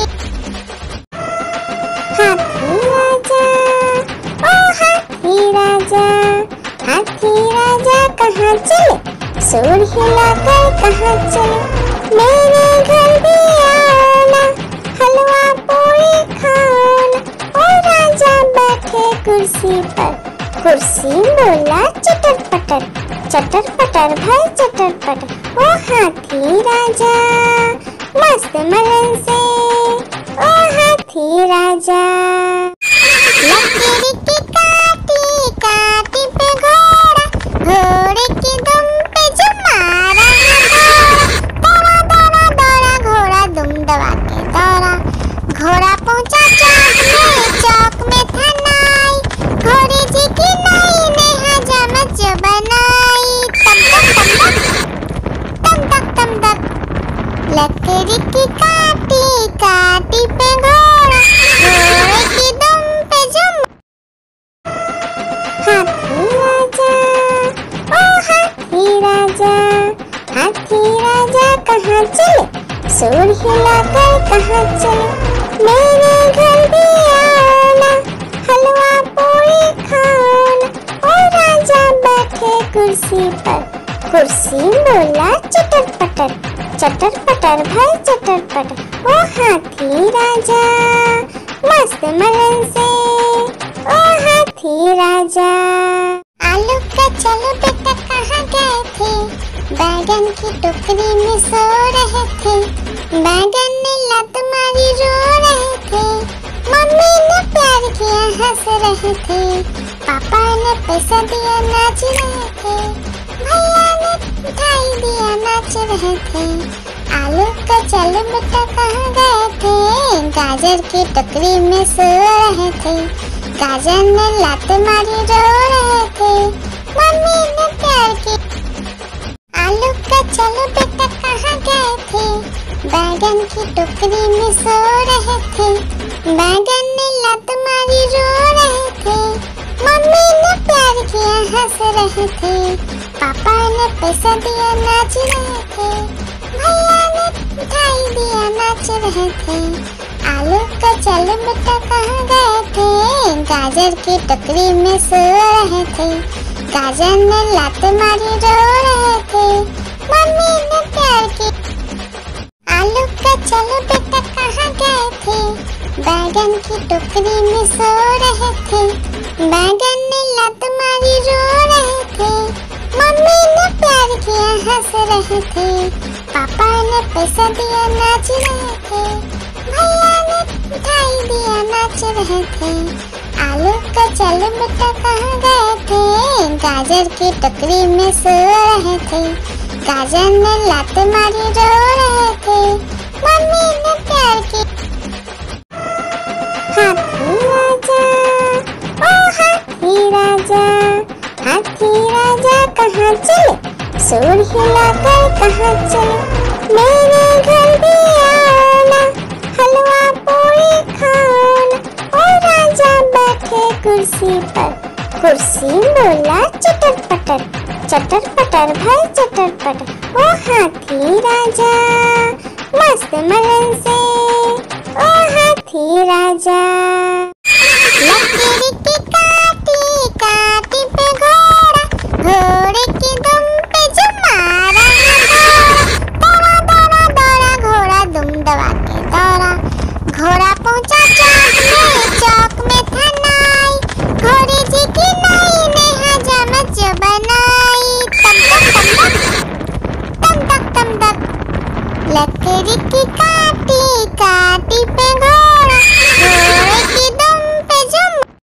हाथी राजा ओ हाथी राजा, हाथी राजा कहाँ चले, सूर हिलाकर कहाँ चले, मेरे घर भी आना, हलवा पूरी खाना। ओ राजा बैठे कुर्सी पर, कुर्सी बोला चटर पटर, चटर पटर भाई चटर पटर। ओ हाथी राजा मस्त मलन से, ओ हाथी राजा। लकड़ी की काटी काटी पे घोड़ा, घोड़े की दुम पे जुम मारा दौड़ा दौड़ा दौड़ा घोड़ा दुम दबा के दौड़ा। घोड़ा पहुंचा चौक में था नाई, घोड़े जी की नाई ने हजामत जो बनाई। तम तक तम तक लकड़ी की काटी काटी पे घोड़ा, घोड़े की दुम पे जुम। हाथी राजा ओ हाथी राजा, हाथी राजा कहाँ चले, सूर हिलाकर कहाँ चले, मेरे घर भी आना, हलवा पूरी खाना। ओ राजा बैठे कुर्सी पर, कुर्सी बोला चटर पटर, चटर पटर भाई चटर पटर। ओ हाथी राजा मस्त मलन से, ओ हाथी राजा। आलू का चलो बेटा कहाँ गए थे, बैगन की टोकरी में सो रहे थे। बैगन ने लात मारी रो रहे थे, मम्मी ने प्यार किया हंस रहे थे, पापा ने पैसा दिया नाच रहे थे, भैया ने मिठाई दिया नाच रहे थे। आलू का चलो बेटा कहाँ गए थे, गाजर की टोकरी में सो रहे थे। गाजर ने लात मारी रो रहे थे, मम्मी ने प्यार की। आलू का चलो बेटा कहाँ गए थे, बैगन की टोकरी में सो रहे थे। बैगन ने लात मारी रो रहे थे, मम्मी ने प्यार किया हंस रहे थे, पापा ने पैसा दिया नाच रहे थे, भैया ने मिठाई दिया नाच रहे थे। आलू का चलो बेटा कहाँ गए थे, गाजर की टोकरी में सो रहे थे। गाजर ने लात मारी रो रहे थे, मम्मी ने प्यार की। आलू का चलो बेटा कहाँ गए थे, बैगन की टोकरी में सो रहे थे। बैगन ने लात मारी रो रहे थे, मम्मी ने प्यार किया हंस रहे थे, पापा ने पैसा दिया नाच रहे थे, भैया ने मिठाई दिया नाच रहे थे। आलू का चलो बेटा कहाँ गए थे, गाजर की टोकरी में सो रहे थे। गाजर ने लात मारी रो रहे थे, मम्मी ने प्यार की। हाथी राजा ओ हाथी राजा, हाथी राजा कहाँ चले, सूर हिलाकर कहाँ चले, मेरे घर भी आना, हलवा पूरी खाना। ओ राजा बैठे कुर्सी पर, कुर्सी बोला चटर पटर, चटर पटर भाई चटर पटर। ओ हाथी राजा मस्त मलन से, ओ हाथी राजा। लकड़ी की काटी काटी पे घोड़ा, घोड़े की दुम पे जो मारा दौड़ा दौड़ा दौड़ा घोड़ा दुम दबा के दौड़ा। घोड़ा पहुंचा चौक में था नाई, घोड़े जी की नई ने हजामत जो बनाई। तम तक तम तक लकड़ी की काटी काटी पे घोड़ा, घोड़े की दुम पे जो।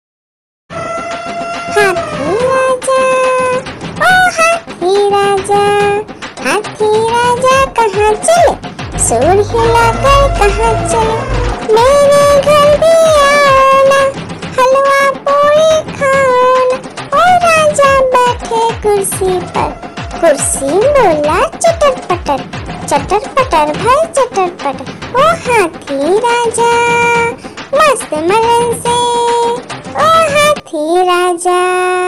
हाथी राजा ओ हाथी राजा, हाथी राजा कहाँ चले, सूर हिलाकर कहाँ चले, मेरे घर भी आना, हलवा पूरी खाना। ओ राजा बैठे कुर्सी पर, कुर्सी बोला चटर पटर, चटर पटर भाई चटर पटर। ओ हाथी राजा मस्त मलन से, ओ हाथी राजा।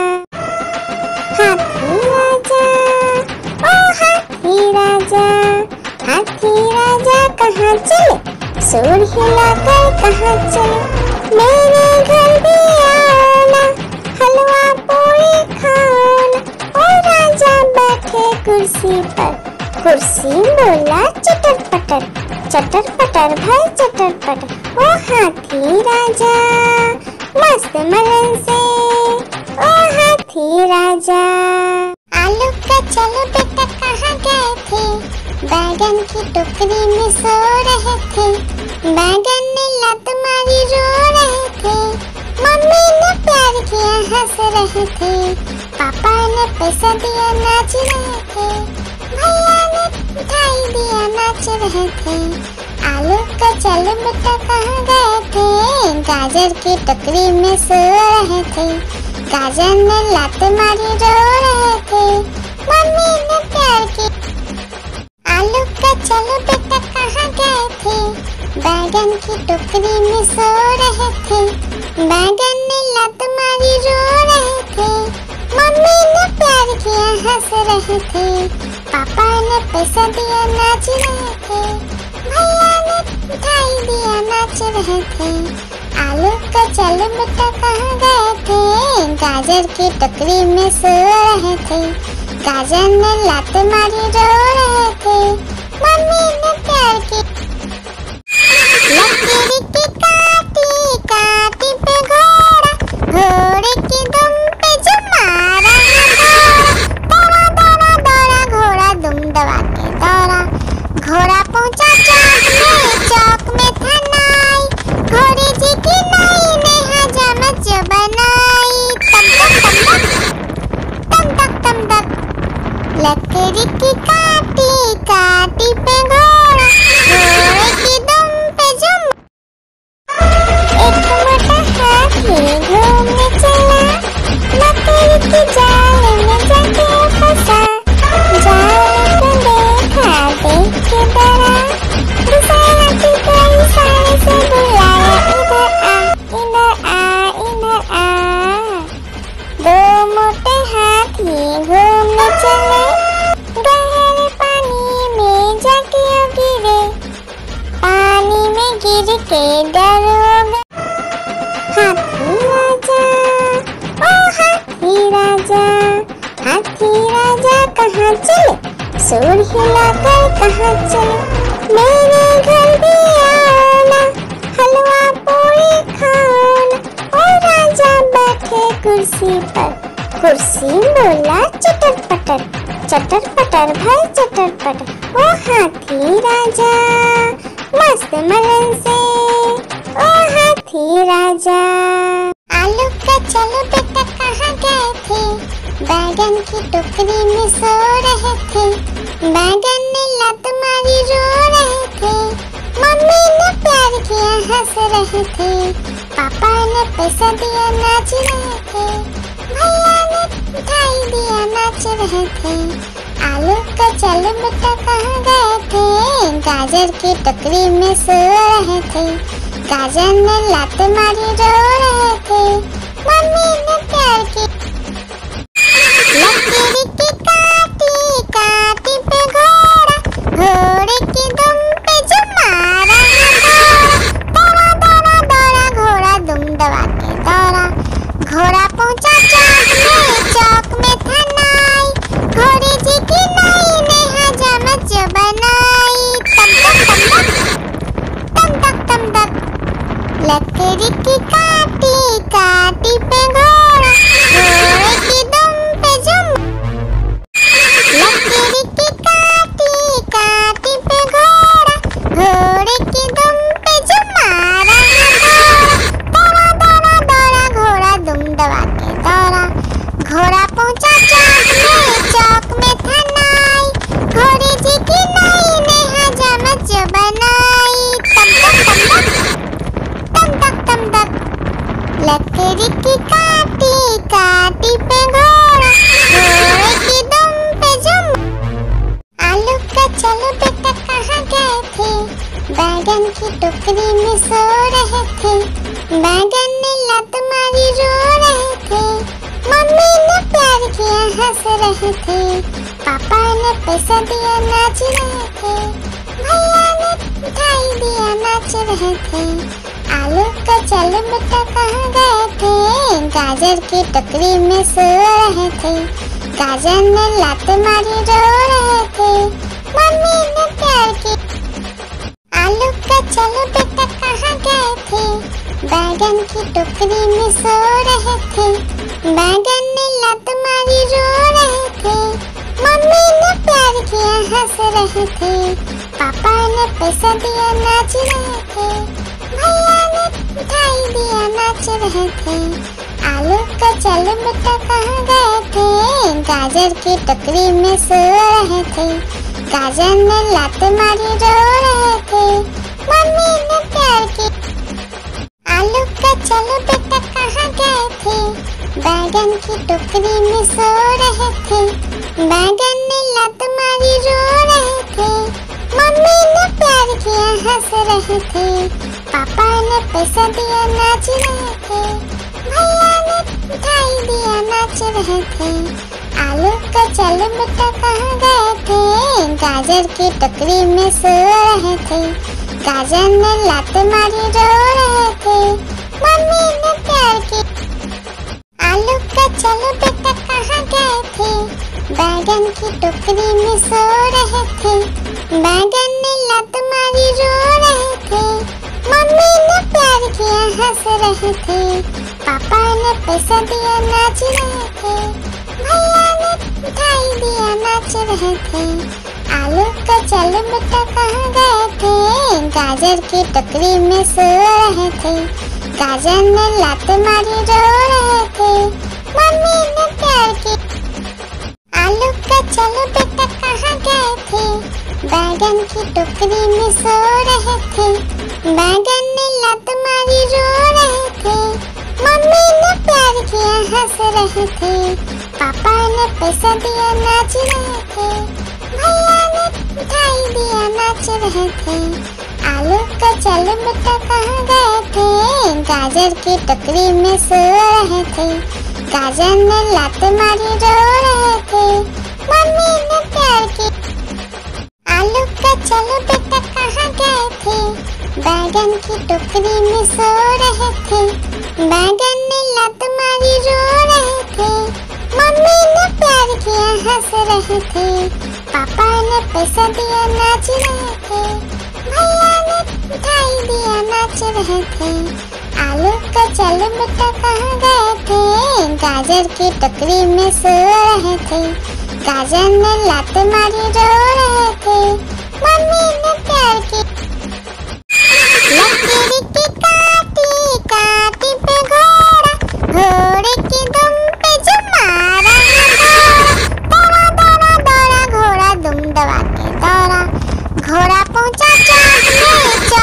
हाथी राजा ओ हाथी राजा, हाथी राजा कहाँ चले, सूर हिलाकर कहाँ चले, मेरे घर भी आना, हलवा पूरी खाना। ओ राजा बैठे कुर्सी पर, कुर्सी बोला चटर पटर, चटर पटर भाई चटर पटर। ओ हाथी राजा मस्त मलन से, ओ हाथी राजा। आलू का चलो बेटा कहाँ गए थे, बैगन की टोकरी में सो रहे थे, बैगन ने लत मारी रो रहे थे, मम्मी ने प्यार किया हंस रहे थे, पापा ने पैसा दिया नाच रहे थे, भैया ने मिठाई दिया नाच रहे थे। आलू का चलो बेटा कहाँ गए थे, गाजर की टोकरी में सो रहे थे, गाजर ने लात मारी रो रहे थे, मम्मी ने प्यार की। आलू का चलो बेटा कहाँ गए थे, बैगन की टोकरी में सो रहे थे, बैगन ने लात मारी रो रहे थे, मम्मी ने प्यार किया हंस रहे थे, पापा ने पैसा दिया नाच रहे थे, भैया ने मिठाई दिया नाच रहे थे। आलू का चलो बेटा कहाँ गए थे, गाजर की टोकरी में सो रहे थे, गाजर ने लात मारी रो रहे थे, मम्मी ने प्यार की। लकड़ी की काटी काटी पे घोड़ा, घोड़े की दुम पे जो मारा दौड़ा दौड़ा दौड़ा घोड़ा दुम दबा के दौड़ा। घोड़ा पहुंचा चौक में था नाई, घोड़े जी की नई ने हजामत जो बनाई। तम तक लकड़ी की काटी काटी पे घोड़ा, घोड़े की दुम पे जो। एक मोटा हाथी घूमने चला, लकड़ी की जाल में जाके फंसा, जाल को देखा देख के डरा, दूसरा हाथी को इशारे से बुलाया, इधर आ इधर आ। दो मोटे हाथी घूमने चले, गहरे पानी में जाके गिरे, पानी में गिर के डर हो गए। हाथी राजा ओ हाथी राजा, हाथी राजा कहाँ चले, सूर हिलाकर कहाँ चले, मेरे घर भी आना, हलवा पूरी खाना। ओ राजा बैठे कुर्सी पर, कुर्सी बोला चटर पटर, चटर पटर भाई चटर पटर। ओ हाथी राजा मस्त मलन से, ओ हाथी राजा। आलू का चलो बेटा कहाँ गए थे, बैगन की टोकरी में सो रहे थे, बैगन ने लत मारी रो रहे थे, मम्मी ने प्यार किया हंस रहे थे, पापा ने पैसा दिया नाच रहे थे, भैया ने मिठाई दिया नाच रहे थे। आलू का चल बेटा कहाँ गए थे, गाजर की टोकरी में सो रहे थे, गाजर ने लात मारी रो रहे थे, मम्मी ने प्यार की। लकीर की काटी काटी पे घोड़ा, घोड़े की दुम पे जो मारा दौड़ा दौड़ा दौड़ा घोड़ा दुम दबा के दौड़ा, घोड़ा पहुंचा चौक में था नाई, घोड़े जी की नाई ने हजामत जो बनाई, तम तक तम तक। लकड़ी की काटी काटी पे घोड़ा, घोड़े की दुम पे जो, लकड़ी की काटी काटी पे घोड़ा, घोड़े की दुम पे जो मारा दौड़ा दौड़ा दौड़ा घोड़ा दुम दबा के दौड़ा, घोड़ा पहुंचा चौक में था नाई, घोड़े जी की नाई ने हजामत जो बनाई, तम तक। लकड़ी की काटी काटी पे घोड़ा, घोड़े की दुम पे जो। आलू का चलो बेटा कहाँ गए थे, बैगन की टोकरी में सो रहे थे, बैगन ने लात मारी रो रहे थे, मम्मी ने प्यार किया हंस रहे थे, पापा ने पैसा दिया नाच रहे थे, भैया ने मिठाई दिया नाच रहे थे। आलू का चल बेटा कहाँ गए थे, गाजर की टोकरी में सो रहे थे, गाजर ने लात मारी रो रहे थे, मम्मी ने प्यार की। आलू का चलो बेटा कहाँ गए थे, बैगन की टोकरी में सो रहे थे, बैगन ने लात मारी रो रहे थे, मम्मी ने प्यार किया हंस रहे थे, पापा ने पैसा दिया नाच रहे थे, भैया ने मिठाई दिया नाच रहे थे। आलू का चल बेटा कहाँ गए थे, गाजर की टोकरी में सो रहे थे, गाजर ने लात मारी रो रहे थे, मम्मी ने प्यार की। आलू का चलो बेटा कहाँ गए थे, बैगन की टोकरी में सो रहे थे, बैगन ने लात मारी रो रहे थे, मम्मी ने प्यार किया हंस रहे थे, पापा ने पैसा दिया नाच रहे थे, भैया ने मिठाई दिया नाच रहे थे। आलू का चल बेटा कहाँ गए थे, गाजर की टोकरी में सो रहे थे, गाजर ने लात मारी रो रहे थे, मम्मी ने प्यार की। आलू का चलो बेटा कहाँ गए थे, बैगन की टोकरी में सो रहे थे, बैगन ने लात मारी रो रहे थे, मम्मी ने प्यार किया हंस रहे थे, पापा ने पैसा दिया नाच रहे थे, भैया ने मिठाई दिया नाच रहे थे। आलू का चल बेटा कहाँ गए थे, गाजर की टोकरी में सो रहे थे, गाजर ने लात मारी रो रहे थे, मम्मी ने प्यार की। आलू का चलो बेटा कहाँ गए थे, बैगन की टोकरी में सो रहे थे, बैगन ने लात मारी रो रहे थे, मम्मी ने प्यार किया हंस रहे थे, पापा ने पैसा दिया नाच रहे थे, भैया ने मिठाई दिया नाच रहे थे। आलू का चल बेटा कहाँ गए थे, गाजर की टोकरी में सो रहे थे, गाजर ने लात मारी रो रहे थे, मम्मी ने प्यार की। आलू का चलो बेटा कहाँ गए थे, बैगन की टोकरी में सो रहे थे, बैगन ने लात मारी रो रहे थे, मम्मी ने प्यार किया हंस रहे थे, पापा ने पैसा दिया नाच रहे थे, भैया ने मिठाई दिया नाच रहे थे। आलू का चल बेटा कहाँ गए थे, गाजर की टोकरी में सो रहे थे, गाजर ने लात मारी रो रहे थे, मम्मी ने प्यार की। लकीर की काटी काटी पे घोड़ा, घोड़े की दुम पे जो मारा दौड़ा दौड़ा दौड़ा घोड़ा दुम दबा के दौड़ा, घोड़ा पहुंचा चौक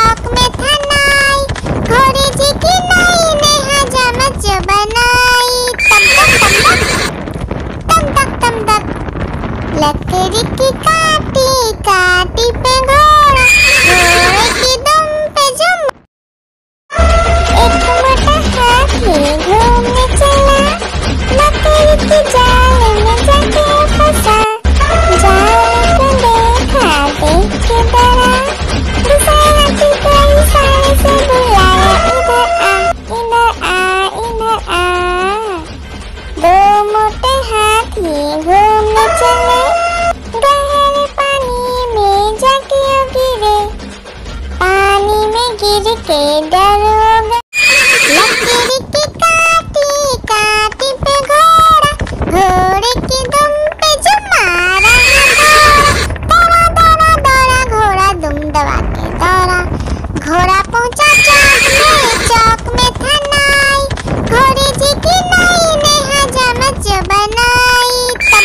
बेडर हो गया। लकीर की काटी काटी पे घोड़ा, घोड़े की दुम पे जो मारा है दौड़ा, दौड़ा दौड़ा घोड़ा दुम दबा के दौड़ा। घोड़ा पहुंचा चौक में था नाई, घोड़े जी की नाई ने हजामत जो बनाई।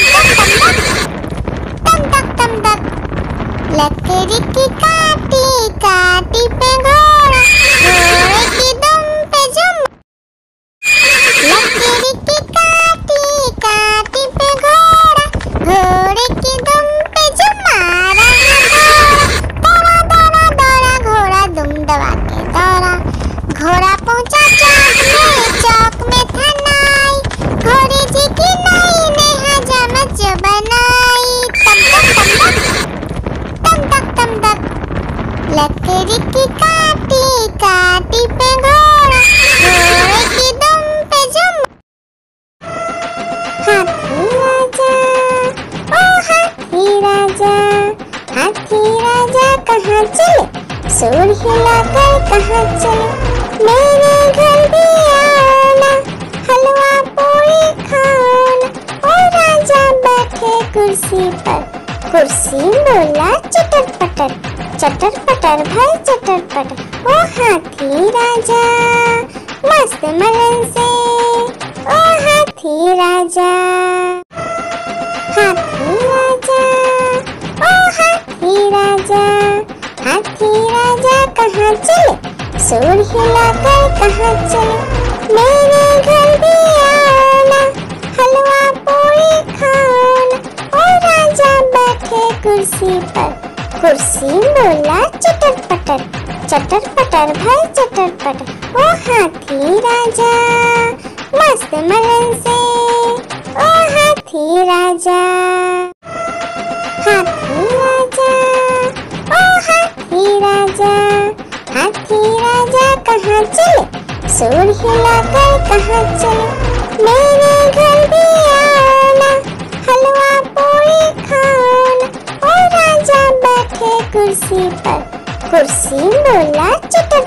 तम तक तम तक लकड़ी की काटी काटी पे घोड़ा, घोड़े की दुम पे जो लकड़ी की काटी काटी पे घोड़ा, घोड़े की दुम पे जो मारा है दौड़ा, दौड़ा दौड़ा घोड़ा दुम दबा के दौड़ा। घोड़ा पहुंचा चौक में था नाई, घोड़े जी की नाई ने हजामत जो बनाई। तम तक लकड़ी की काटी काटी पे घोड़ा, घोड़े की दुम पे जो हाथी राजा, ओ हाथी राजा, हाथी राजा कहाँ चले, सूर हिलाकर कहाँ चले। मेरे घर भी आना, हलवा पूरी खाना। ओ राजा बैठे कुर्सी पर, कुर्सी बोला चटर पटर, चटर पटर भाई चटर पटर। ओ हाथी राजा मस्त मलन से, ओ हाथी राजा, हाथी राजा, ओ हाथी राजा, हाथी राजा कहाँ चले, सूर हिलाकर कहाँ चले। मेरे घर भी आना, हलवा पूरी खाना। ओ राजा बैठे कुर्सी पर, कुर्सी बोला चटर पटर भाई चटर पटर। ओ हाथी राजा मस्त मलन से, ओ हाथी राजा, हाथी राजा, ओ हाथी राजा, हाथी राजा कहाँ चले, सूर हिलाकर कहाँ चले। मेरे घर भी आना, हलवा पूरी खाना। ओ राजा बैठे कुर्सी पर, कुर्सी बोला चटर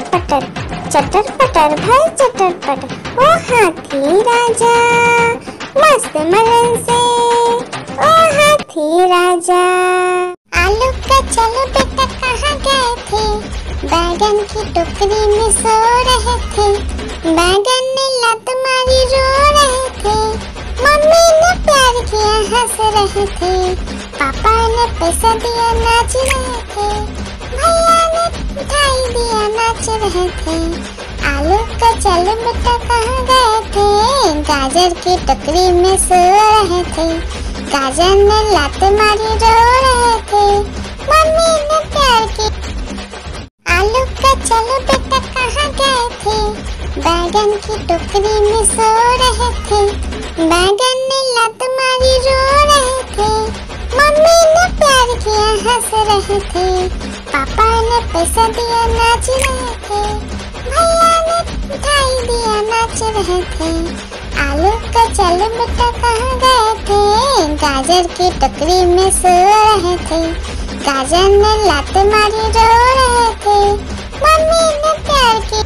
पटर भाई चटर पटर। ओ हाथी राजा मस्त मलन से, ओ हाथी राजा। आलू का चलो बेटा कहाँ गए थे, बैगन की टोकरी में सो रहे थे। बैगन ने लत मारी रो रहे थे, मम्मी ने प्यार किया हंस रहे थे। पापा ने पैसा दिया नाच रहे थे, भैया ने मिठाई दिया नाच रहे थे। आलू का चलो बेटा कहाँ गए थे, गाजर की टोकरी में सो रहे थे। गाजर ने लत मारी रो रहे थे, मम्मी ने प्यार की। आलू का चलो बेटा कहाँ गए थे, बैगन की टोकरी में सो रहे थे। बैगन ने लत मारी रो रहे थे, मम्मी ने प्यार किया हंस रहे थे। पापा ने पैसा दिया नाच रहे थे, भैया ने मिठाई दिया नाच रहे थे। आलू का चलो बेटा कहाँ गए थे, गाजर की टोकरी में सो रहे थे। गाजर ने लत मारी रो रहे थे, मम्मी ने प्यार की।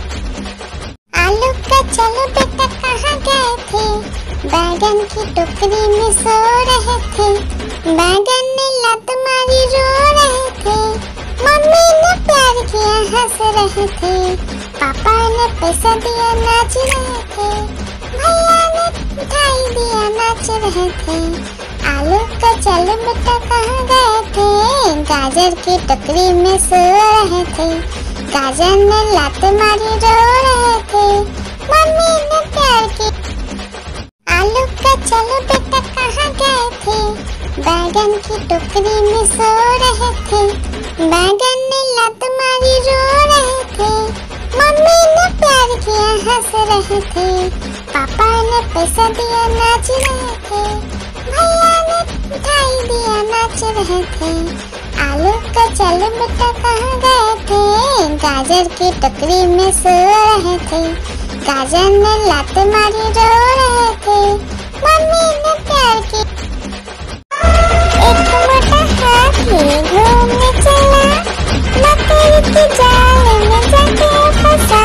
आलू का चलो बेटा कहाँ गए थे, बैगन की टोकरी में सो रहे थे। बैगन ने लत मारी रो रहे थे, मम्मी ने प्यार किया हंस रहे थे। पापा ने पैसा दिया नाच रहे थे, भैया ने मिठाई दिया नाच रहे थे। आलू का चलो बेटा कहाँ गए थे, गाजर की टोकरी में सो रहे थे। गाजर ने लत मारी रो रहे थे, मम्मी ने प्यार की। आलू का चलो बेटा कहाँ गए थे, बैगन की टोकरी में सो रहे थे। बैगन ने लत मारी रो रहे थे, मम्मी ने प्यार किया हंस रहे थे। पापा ने पैसा दिया नाच रहे थे, भैया ने मिठाई दिया नाच रहे थे। आलू का चलो बेटा कहाँ गए थे, गाजर की टोकरी में सो रहे थे। गाजर ने लत मारी रो रहे थे, मम्मी ने प्यार की। एक मोटा हाथी घूमने चला, लकड़ी की जाल में जाके फंसा।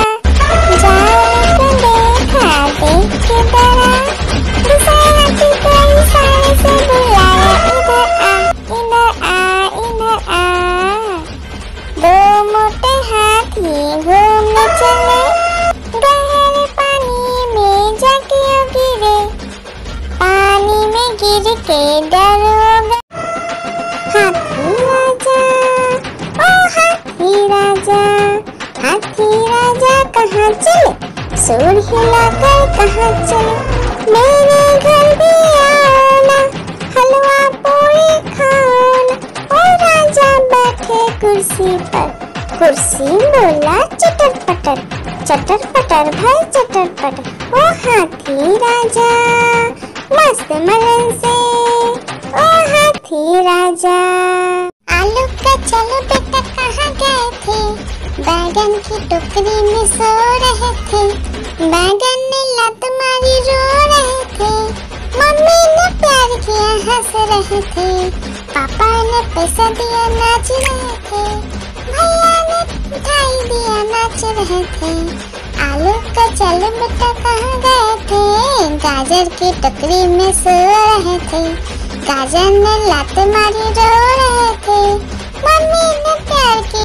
से डरोगे। हाथी राजा, ओ हाथी राजा, हाथी राजा कहाँ चले, सूंड हिलाकर कहाँ चले, मेरे घर भी आना, हलवा पूरी खाना। ओ राजा बैठे कुर्सी पर, कुर्सी बोला चटर पटर, चटर पटर भाई चटर पटर। ओ हाथी राजा मस्त मलन से, ओ हाथी राजा। आलू का चलो बेटा कहाँ गए थे, बैगन की टोकरी में सो रहे थे, बैगन ने लात मारी रो रहे थे, मम्मी ने प्यार किया हंस रहे थे, पापा ने पैसा दिया नाच रहे थे, भैया ने मिठाई दिया नाच रहे थे। आलू का चलो बेटा कहाँ गए थे, गाजर की टोकरी में सो रहे थे, गाजर ने लात मारी रो रहे थे, मम्मी ने प्यार की।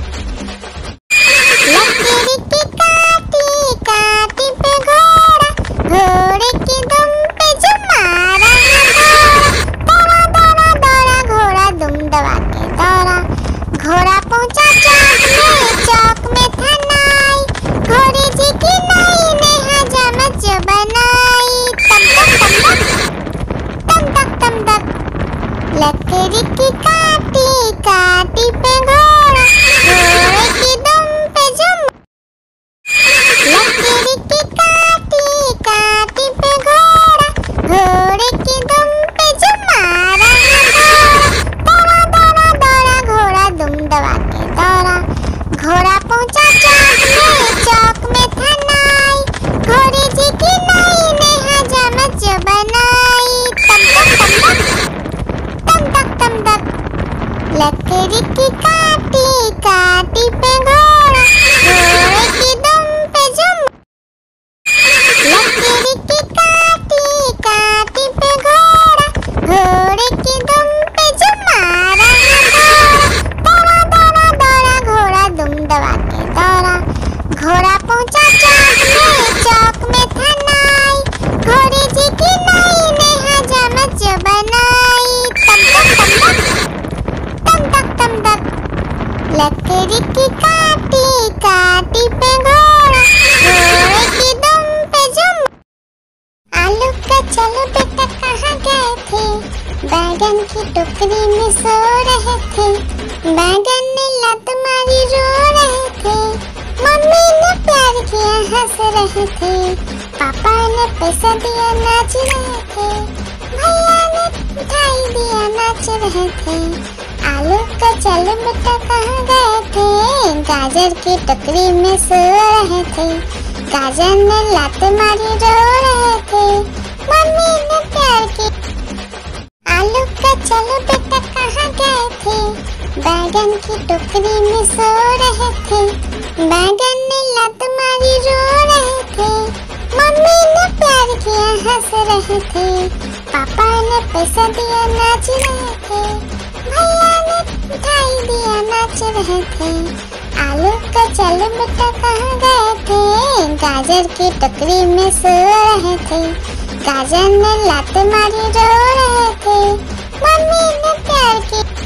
लकीरी की काटी काटी पे घोड़ा, घोड़े की दुम पे जो मारा दौड़ा दौड़ा दौड़ा घोड़ा दुम दबा के दौड़ा, घोड़ा पहुंचा चौक में था नाई, घोड़े जी की नाई ने हजामत जो बनाई, तम तक तम तक। लकीरी की काटी काटी पे घोड़ा, घोड़े की दुम पे जो, लकीरी की काटी काटी पे घोड़ा, घोड़े की दुम पे जो मारा दौड़ा दौड़ा दौड़ा घोड़ा दुम दबा के दौड़ा, घोड़ा पहुंचा चौक में था नाई, घोड़े जी की नाई ने हजामत जो बनाई, तम तक। लकीरी की काटी काटी पे घोड़ा, घोड़े की दुम पे जो, लकीरी की काटी काटी पे घोड़ा, घोड़े की दुम पे जो मारा दौड़ा दौड़ा दौड़ा घोड़ा दुम दबा के दौड़ा, घोड़ा पहुंचा चौक में था नाई, घोड़े जी की नाई ने हजामत जो बनाई, तम तक। लकीरी की काटी काटी पे घोड़ा, घोड़े की दुम पे जो। आलू का चलो बेटा कहाँ गए थे, बैगन की टोकरी में सो रहे थे, बैगन ने लात मारी रो रहे थे, मम्मी ने प्यार किया हंस रहे थे, पापा ने पैसा दिया नाच रहे थे, भैया ने मिठाई दिया नाच रहे थे। आलू का चलो बेटा कहाँ गए थे, गाजर की टोकरी में सो रहे थे, गाजर ने लात मारी रो रहे थे, मम्मी ने प्यार की। आलू का चलो बेटा कहाँ गए थे, बैगन की टोकरी में सो रहे थे, बैगन ने लात मारी रो रहे थे, मम्मी ने प्यार किया हंस रहे थे, पापा ने पैसा दिया नाच रहे थे, भैया ने मिठाई दिया नाच रहे थे। आलू का चलो बेटा कहाँ गए थे, गाजर की टोकरी में सो रहे थे, गाजर ने लात मारी रो रहे थे, मम्मी ने प्यार की।